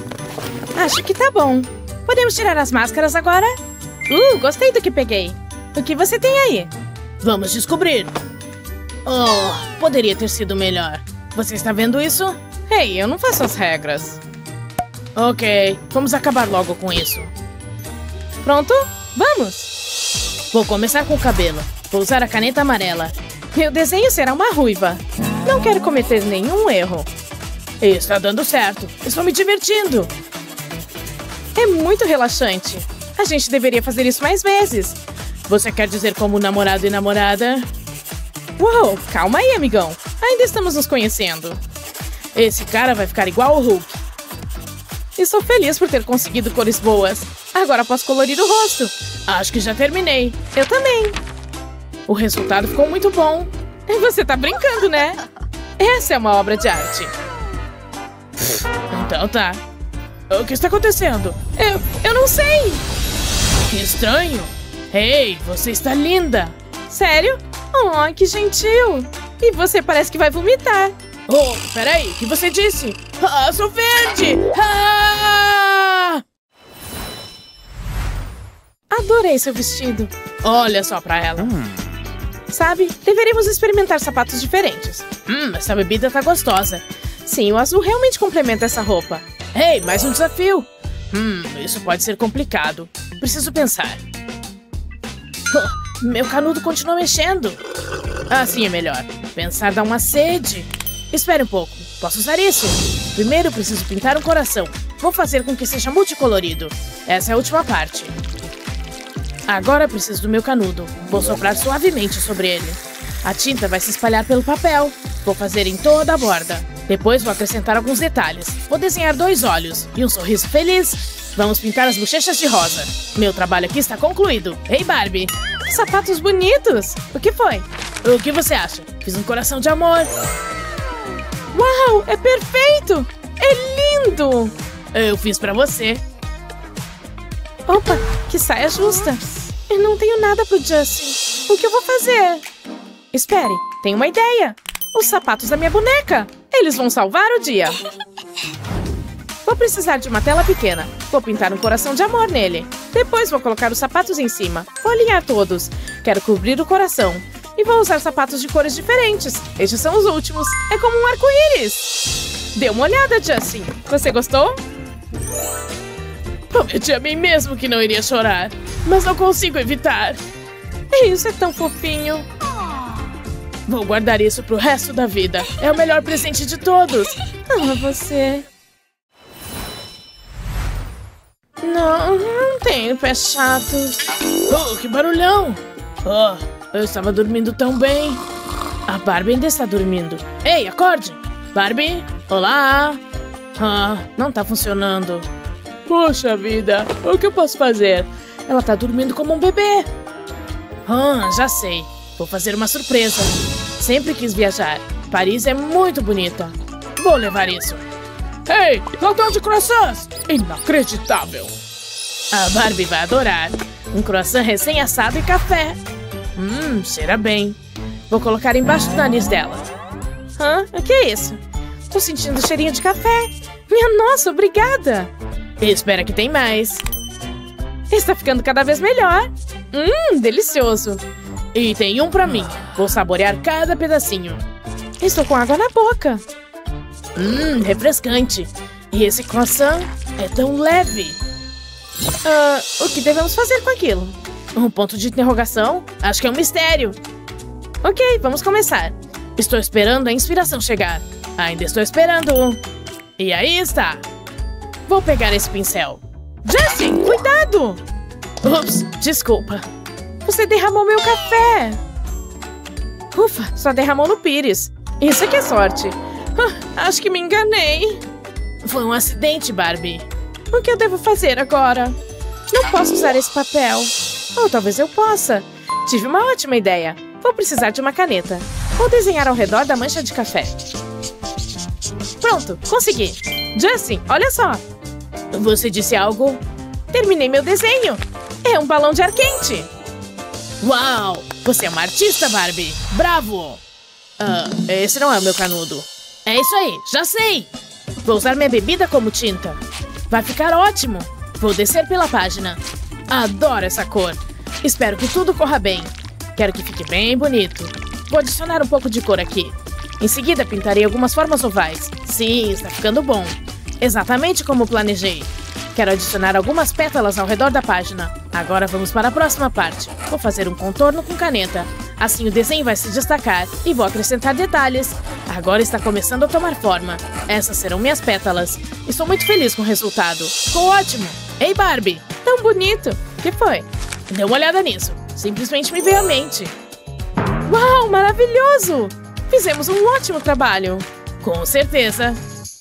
Acho que tá bom. Podemos tirar as máscaras agora? Uh, gostei do que peguei. O que você tem aí? Vamos descobrir. Oh, poderia ter sido melhor. Você está vendo isso? Ei, eu não faço as regras. Ok, vamos acabar logo com isso. Pronto? Vamos! Vou começar com o cabelo. Vou usar a caneta amarela. Meu desenho será uma ruiva. Não quero cometer nenhum erro. Está dando certo. Estou me divertindo. É muito relaxante. A gente deveria fazer isso mais vezes. Você quer dizer como namorado e namorada? Uou, calma aí, amigão. Ainda estamos nos conhecendo. Esse cara vai ficar igual o Hulk. Estou feliz por ter conseguido cores boas. Agora posso colorir o rosto. Acho que já terminei. Eu também. O resultado ficou muito bom. Você tá brincando, né? Essa é uma obra de arte. Então tá. O que está acontecendo? Eu, eu não sei. Que estranho. Ei, você está linda. Sério? Oh, que gentil. E você parece que vai vomitar. Oh, peraí, o que você disse? Ah, sou verde! Ah! Adorei seu vestido. Olha só pra ela. Hum. Sabe, deveríamos experimentar sapatos diferentes. Hum, essa bebida tá gostosa. Sim, o azul realmente complementa essa roupa. Ei, mais um desafio. Hum, isso pode ser complicado. Preciso pensar. Oh, meu canudo continua mexendo. Assim é melhor. Pensar dá uma sede. Espere um pouco. Posso usar isso? Primeiro preciso pintar um coração. Vou fazer com que seja multicolorido. Essa é a última parte. Agora preciso do meu canudo. Vou soprar suavemente sobre ele. A tinta vai se espalhar pelo papel. Vou fazer em toda a borda. Depois vou acrescentar alguns detalhes. Vou desenhar dois olhos e um sorriso feliz. Vamos pintar as bochechas de rosa. Meu trabalho aqui está concluído. Ei, Barbie! Que sapatos bonitos! O que foi? O que você acha? Fiz um coração de amor. Uau! É perfeito! É lindo! Eu fiz pra você. Opa! Que saia justa! Eu não tenho nada pro Justin. O que eu vou fazer? Espere, tenho uma ideia. Os sapatos da minha boneca. Eles vão salvar o dia. Vou precisar de uma tela pequena. Vou pintar um coração de amor nele. Depois vou colocar os sapatos em cima. Vou alinhar todos. Quero cobrir o coração. E vou usar sapatos de cores diferentes. Estes são os últimos. É como um arco-íris. Dê uma olhada, Justin. Você gostou? Prometi a mim mesmo que não iria chorar. Mas não consigo evitar. Isso é tão fofinho. Vou guardar isso pro resto da vida. É o melhor presente de todos. Ah, você... Não, não tenho pés chatos. Oh, que barulhão! Oh, eu estava dormindo tão bem. A Barbie ainda está dormindo. Ei, acorde! Barbie? Olá! Ah, não tá funcionando. Poxa vida, o que eu posso fazer? Ela tá dormindo como um bebê. Ah, já sei. Vou fazer uma surpresa. Sempre quis viajar. Paris é muito bonita. Vou levar isso. Ei, ladrão de croissants! Inacreditável! A Barbie vai adorar. Um croissant recém-assado e café. Hum, cheira bem. Vou colocar embaixo do nariz dela. Hã? O que é isso? Tô sentindo cheirinho de café. Minha nossa, obrigada! Espera que tem mais. Está ficando cada vez melhor. Hum, delicioso. E tem um pra mim. Vou saborear cada pedacinho. Estou com água na boca. Hum, refrescante. E esse croissant é tão leve. Uh, o que devemos fazer com aquilo? Um ponto de interrogação? Acho que é um mistério. Ok, vamos começar. Estou esperando a inspiração chegar. Ainda estou esperando. E aí está. Vou pegar esse pincel. Justin, cuidado! Ups, desculpa. Você derramou meu café. Ufa, só derramou no pires. Isso aqui é sorte. Ah, acho que me enganei. Foi um acidente, Barbie. O que eu devo fazer agora? Não posso usar esse papel. Ou talvez eu possa. Tive uma ótima ideia. Vou precisar de uma caneta. Vou desenhar ao redor da mancha de café. Pronto, consegui. Justin, olha só. Você disse algo? Terminei meu desenho. É um balão de ar quente. Uau! Você é uma artista, Barbie. Bravo! Ah, esse não é o meu canudo. É isso aí, já sei! Vou usar minha bebida como tinta. Vai ficar ótimo. Vou descer pela página. Adoro essa cor. Espero que tudo corra bem. Quero que fique bem bonito. Vou adicionar um pouco de cor aqui. Em seguida, pintarei algumas formas ovais. Sim, está ficando bom. Exatamente como planejei. Quero adicionar algumas pétalas ao redor da página. Agora vamos para a próxima parte. Vou fazer um contorno com caneta. Assim o desenho vai se destacar. E vou acrescentar detalhes. Agora está começando a tomar forma. Essas serão minhas pétalas. Estou muito feliz com o resultado. Ficou ótimo. Ei, Barbie. Tão bonito. O que foi? Dê uma olhada nisso. Simplesmente me veio à mente. Uau, maravilhoso! Fizemos um ótimo trabalho. Com certeza.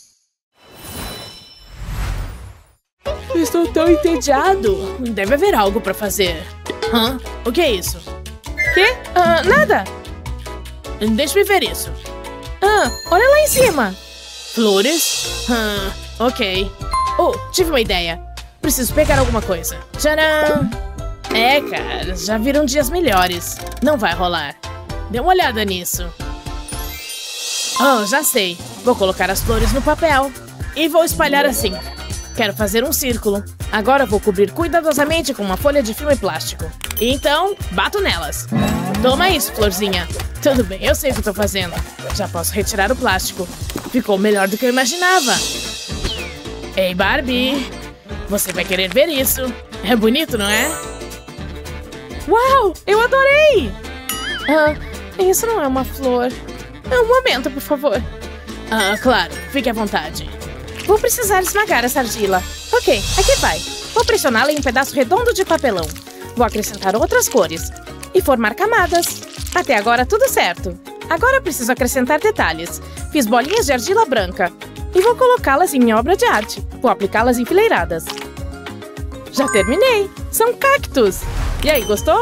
Estou tão entediado. Deve haver algo para fazer. Hã? O que é isso? Quê? Ah, nada. Deixa eu ver isso. Ah, olha lá em cima. Flores? Ah, ok. Oh, tive uma ideia. Preciso pegar alguma coisa. Tcharam! É, cara, já viram dias melhores. Não vai rolar. Dê uma olhada nisso. Oh, já sei. Vou colocar as flores no papel. E vou espalhar assim. Quero fazer um círculo. Agora vou cobrir cuidadosamente com uma folha de filme plástico. E então, bato nelas. Toma isso, florzinha. Tudo bem, eu sei o que estou fazendo. Já posso retirar o plástico. Ficou melhor do que eu imaginava. Ei, Barbie. Você vai querer ver isso. É bonito, não é? Uau, eu adorei! Ah, isso não é uma flor. Um momento, por favor. Ah, claro. Fique à vontade. Vou precisar esmagar essa argila. Ok, aqui vai. Vou pressioná-la em um pedaço redondo de papelão. Vou acrescentar outras cores. E formar camadas. Até agora tudo certo. Agora preciso acrescentar detalhes. Fiz bolinhas de argila branca. E vou colocá-las em minha obra de arte. Vou aplicá-las enfileiradas. Já terminei. São cactos. E aí, gostou?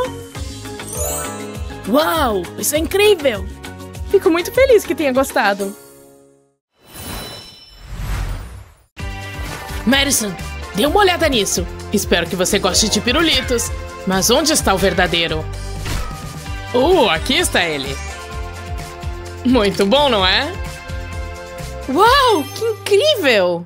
Uau, isso é incrível. Fico muito feliz que tenha gostado. Madison, dê uma olhada nisso. Espero que você goste de pirulitos. Mas onde está o verdadeiro? Uh, aqui está ele. Muito bom, não é? Uau, que incrível!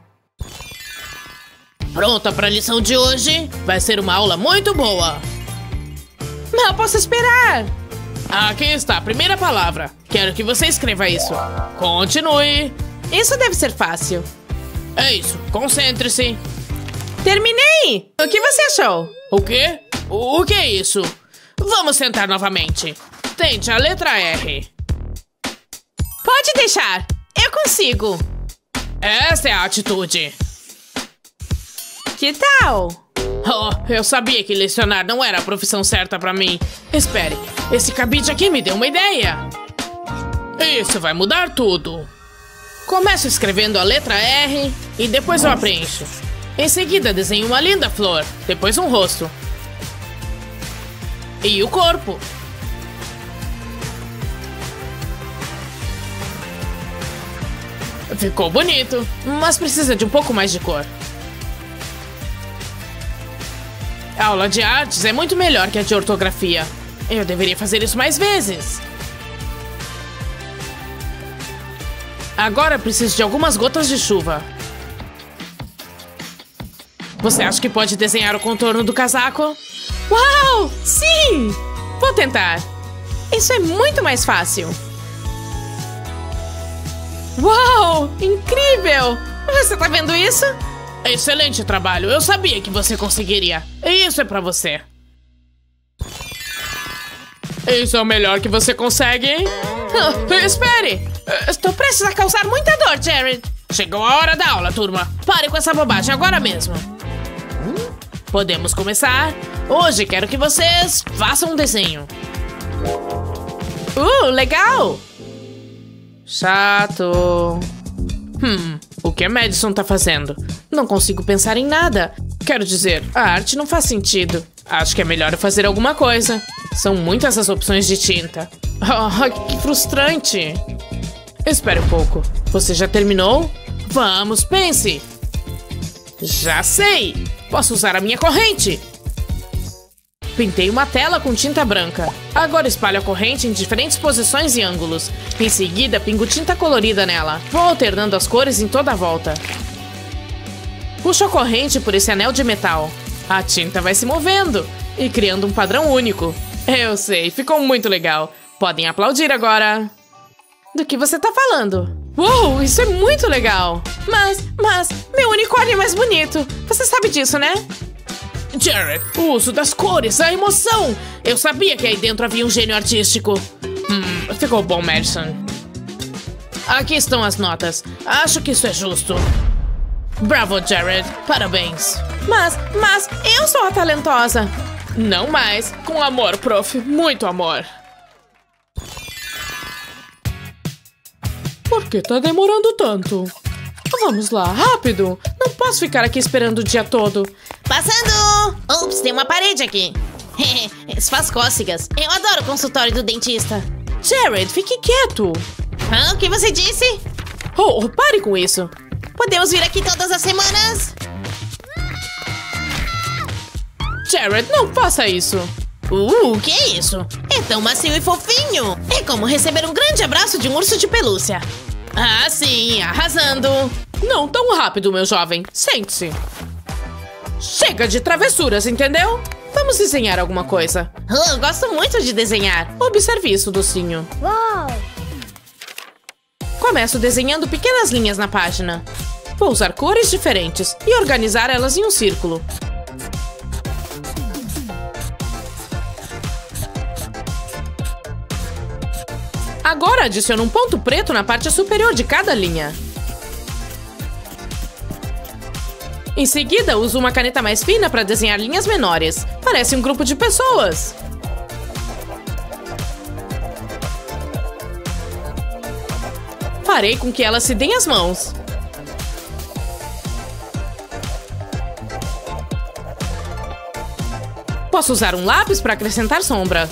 Pronta para a lição de hoje? Vai ser uma aula muito boa. Não posso esperar. Aqui está a primeira palavra. Quero que você escreva isso. Continue. Isso deve ser fácil. É isso, concentre-se. Terminei! O que você achou? O quê? O que é isso? Vamos tentar novamente. Tente a letra R. Pode deixar. Eu consigo. Essa é a atitude. Que tal? Oh, eu sabia que lecionar não era a profissão certa pra mim. Espere, esse cabide aqui me deu uma ideia. Isso vai mudar tudo. Começo escrevendo a letra R e depois eu a preencho. Em seguida desenho uma linda flor, depois um rosto. E o corpo. Ficou bonito, mas precisa de um pouco mais de cor. A aula de artes é muito melhor que a de ortografia. Eu deveria fazer isso mais vezes. Agora preciso de algumas gotas de chuva. Você acha que pode desenhar o contorno do casaco? Uau! Sim! Vou tentar. Isso é muito mais fácil. Uau! Incrível! Você tá vendo isso? Excelente trabalho. Eu sabia que você conseguiria. E isso é pra você. Isso é o melhor que você consegue, hein? Oh, espere! Estou prestes a causar muita dor, Jared. Chegou a hora da aula, turma. Pare com essa bobagem agora mesmo. Podemos começar? Hoje quero que vocês façam um desenho. Uh, legal! Chato. Hum, o que a Madison tá fazendo? Não consigo pensar em nada. Quero dizer, a arte não faz sentido. Acho que é melhor eu fazer alguma coisa. São muitas as opções de tinta. Oh, que frustrante. Espere um pouco. Você já terminou? Vamos, pense. Já sei. Posso usar a minha corrente. Pintei uma tela com tinta branca. Agora espalho a corrente em diferentes posições e ângulos. Em seguida, pingo tinta colorida nela. Vou alternando as cores em toda a volta. Puxo a corrente por esse anel de metal. A tinta vai se movendo e criando um padrão único. Eu sei, ficou muito legal. Podem aplaudir agora. Do que você tá falando? Uou, isso é muito legal. Mas, mas, meu unicórnio é mais bonito. Você sabe disso, né? Jared, o uso das cores, a emoção. Eu sabia que aí dentro havia um gênio artístico. Hum, ficou bom, Madison. Aqui estão as notas. Acho que isso é justo. Bravo, Jared. Parabéns. Mas, mas, eu sou a talentosa. Não mais. Com amor, prof. Muito amor. Por que tá demorando tanto? Vamos lá, rápido. Não posso ficar aqui esperando o dia todo. Passando! Ups, tem uma parede aqui. Isso faz cócegas. Eu adoro o consultório do dentista. Jared, fique quieto. Ah, o que você disse? Oh, pare com isso. Podemos vir aqui todas as semanas? Jared, não faça isso. Uh, o que é isso? É tão macio e fofinho. É como receber um grande abraço de um urso de pelúcia. Ah, sim, arrasando. Não tão rápido, meu jovem. Sente-se. Chega de travessuras, entendeu? Vamos desenhar alguma coisa. Oh, eu gosto muito de desenhar. Observe isso, docinho. Uau! Começo desenhando pequenas linhas na página. Vou usar cores diferentes e organizar elas em um círculo. Agora adiciono um ponto preto na parte superior de cada linha. Em seguida, uso uma caneta mais fina para desenhar linhas menores. Parece um grupo de pessoas. Farei com que elas se deem as mãos. Posso usar um lápis para acrescentar sombra.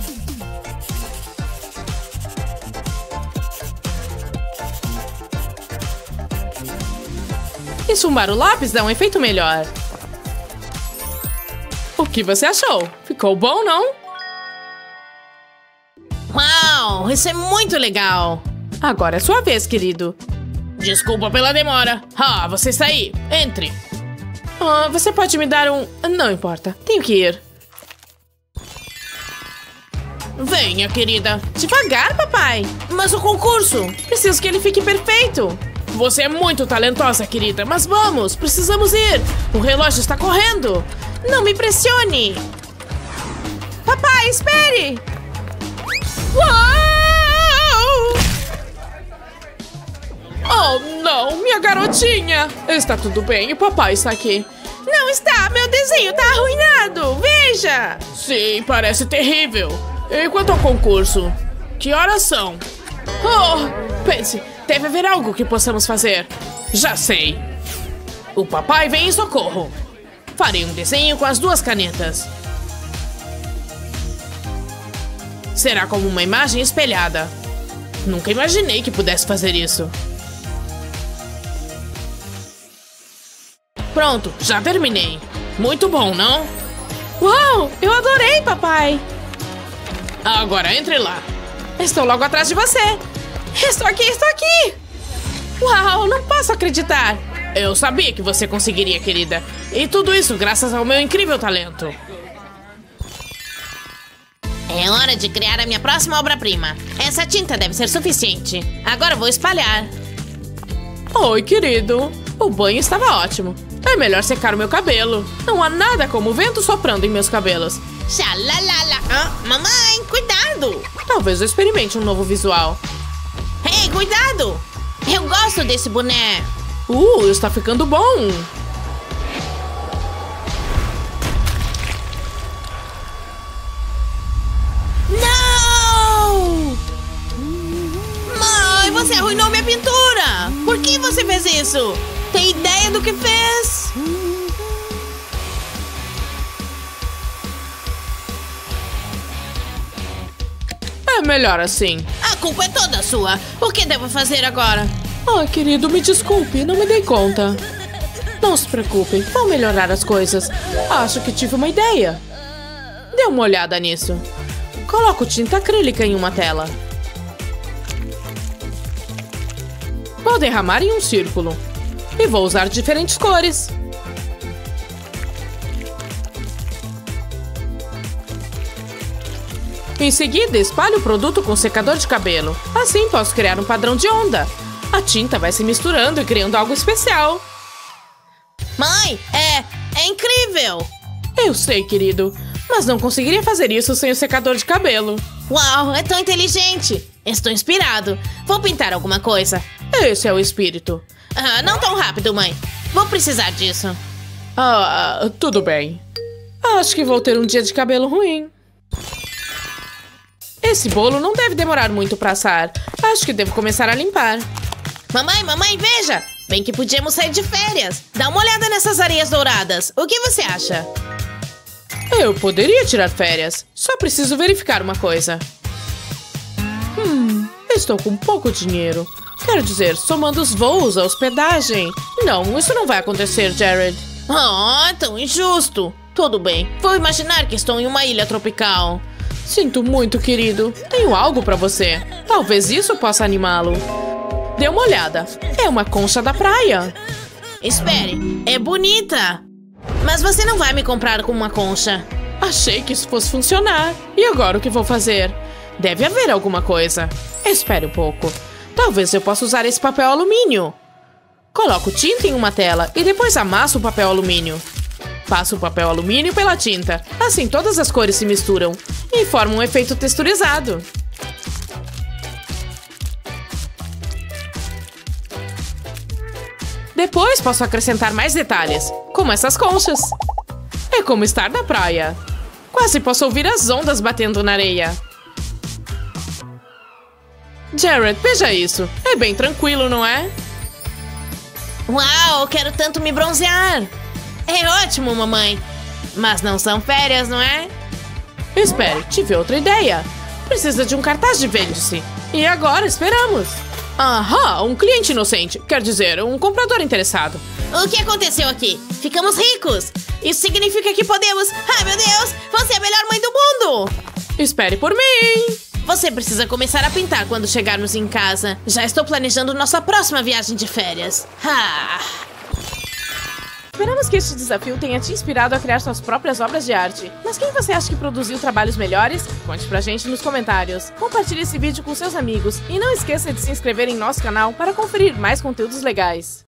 Esfumar o lápis dá um efeito melhor. O que você achou? Ficou bom, não? Uau, isso é muito legal. Agora é sua vez, querido. Desculpa pela demora. Ah, você está aí. Entre. Ah, você pode me dar um... Não importa, tenho que ir. Venha, querida. Devagar, papai. Mas o concurso? Preciso que ele fique perfeito. Você é muito talentosa, querida, mas vamos, precisamos ir. O relógio está correndo. Não me pressione. Papai, espere. Uau! Oh, não, minha garotinha. Está tudo bem, o papai está aqui. Não está, meu desenho está arruinado. Veja. Sim, parece terrível. E quanto ao concurso? Que horas são? Oh, pense, deve haver algo que possamos fazer. Já sei. O papai vem em socorro. Farei um desenho com as duas canetas. Será como uma imagem espelhada. Nunca imaginei que pudesse fazer isso. Pronto, já terminei. Muito bom, não? Uau, eu adorei, papai. Agora entre lá. Estou logo atrás de você. Estou aqui, estou aqui. Uau, não posso acreditar. Eu sabia que você conseguiria, querida. E tudo isso graças ao meu incrível talento. É hora de criar a minha próxima obra-prima. Essa tinta deve ser suficiente. Agora vou espalhar. Oi, querido. O banho estava ótimo. É melhor secar o meu cabelo. Não há nada como o vento soprando em meus cabelos. Xalalala. Ah, mamãe, cuidado. Talvez eu experimente um novo visual. Ei, cuidado. Eu gosto desse boné. Uh, está ficando bom. Não! Mãe, você arruinou minha pintura. Por que você fez isso? Tem ideia do que fez? É melhor assim. A culpa é toda sua. O que devo fazer agora? Ah, querido, me desculpe, não me dei conta. Não se preocupe, vou melhorar as coisas. Acho que tive uma ideia. Dê uma olhada nisso. Coloco tinta acrílica em uma tela. Vou derramar em um círculo. E vou usar diferentes cores. Em seguida, espalhe o produto com secador de cabelo. Assim, posso criar um padrão de onda. A tinta vai se misturando e criando algo especial. Mãe, é... é incrível! Eu sei, querido, mas não conseguiria fazer isso sem o secador de cabelo. Uau, é tão inteligente! Estou inspirado. Vou pintar alguma coisa. Esse é o espírito. Ah, não tão rápido, mãe. Vou precisar disso. Ah, tudo bem. Acho que vou ter um dia de cabelo ruim. Esse bolo não deve demorar muito para assar. Acho que devo começar a limpar. Mamãe, mamãe, veja! Bem que podíamos sair de férias. Dá uma olhada nessas areias douradas. O que você acha? Eu poderia tirar férias. Só preciso verificar uma coisa. Hum, estou com pouco dinheiro. Quero dizer, somando os voos, a hospedagem. Não, isso não vai acontecer, Jared. Oh, tão injusto. Tudo bem, vou imaginar que estou em uma ilha tropical. Sinto muito, querido. Tenho algo pra você. Talvez isso possa animá-lo. Dê uma olhada. É uma concha da praia. Espere, é bonita. Mas você não vai me comprar com uma concha. Achei que isso fosse funcionar. E agora o que vou fazer? Deve haver alguma coisa. Espere um pouco. Talvez eu possa usar esse papel alumínio. Coloco tinta em uma tela e depois amasso o papel alumínio. Passo o papel alumínio pela tinta. Assim todas as cores se misturam e formam um efeito texturizado. Depois posso acrescentar mais detalhes, como essas conchas. É como estar na praia. Quase posso ouvir as ondas batendo na areia. Jared, veja isso. É bem tranquilo, não é? Uau, quero tanto me bronzear. É ótimo, mamãe. Mas não são férias, não é? Espere, tive outra ideia. Precisa de um cartaz de vende-se. E agora esperamos. Aham, um cliente inocente. Quer dizer, um comprador interessado. O que aconteceu aqui? Ficamos ricos. Isso significa que podemos... Ai, meu Deus, você é a melhor mãe do mundo. Espere por mim. Você precisa começar a pintar quando chegarmos em casa. Já estou planejando nossa próxima viagem de férias. Ah... Esperamos que este desafio tenha te inspirado a criar suas próprias obras de arte. Mas quem você acha que produziu trabalhos melhores? Conte pra gente nos comentários. Compartilhe esse vídeo com seus amigos. E não esqueça de se inscrever em nosso canal para conferir mais conteúdos legais.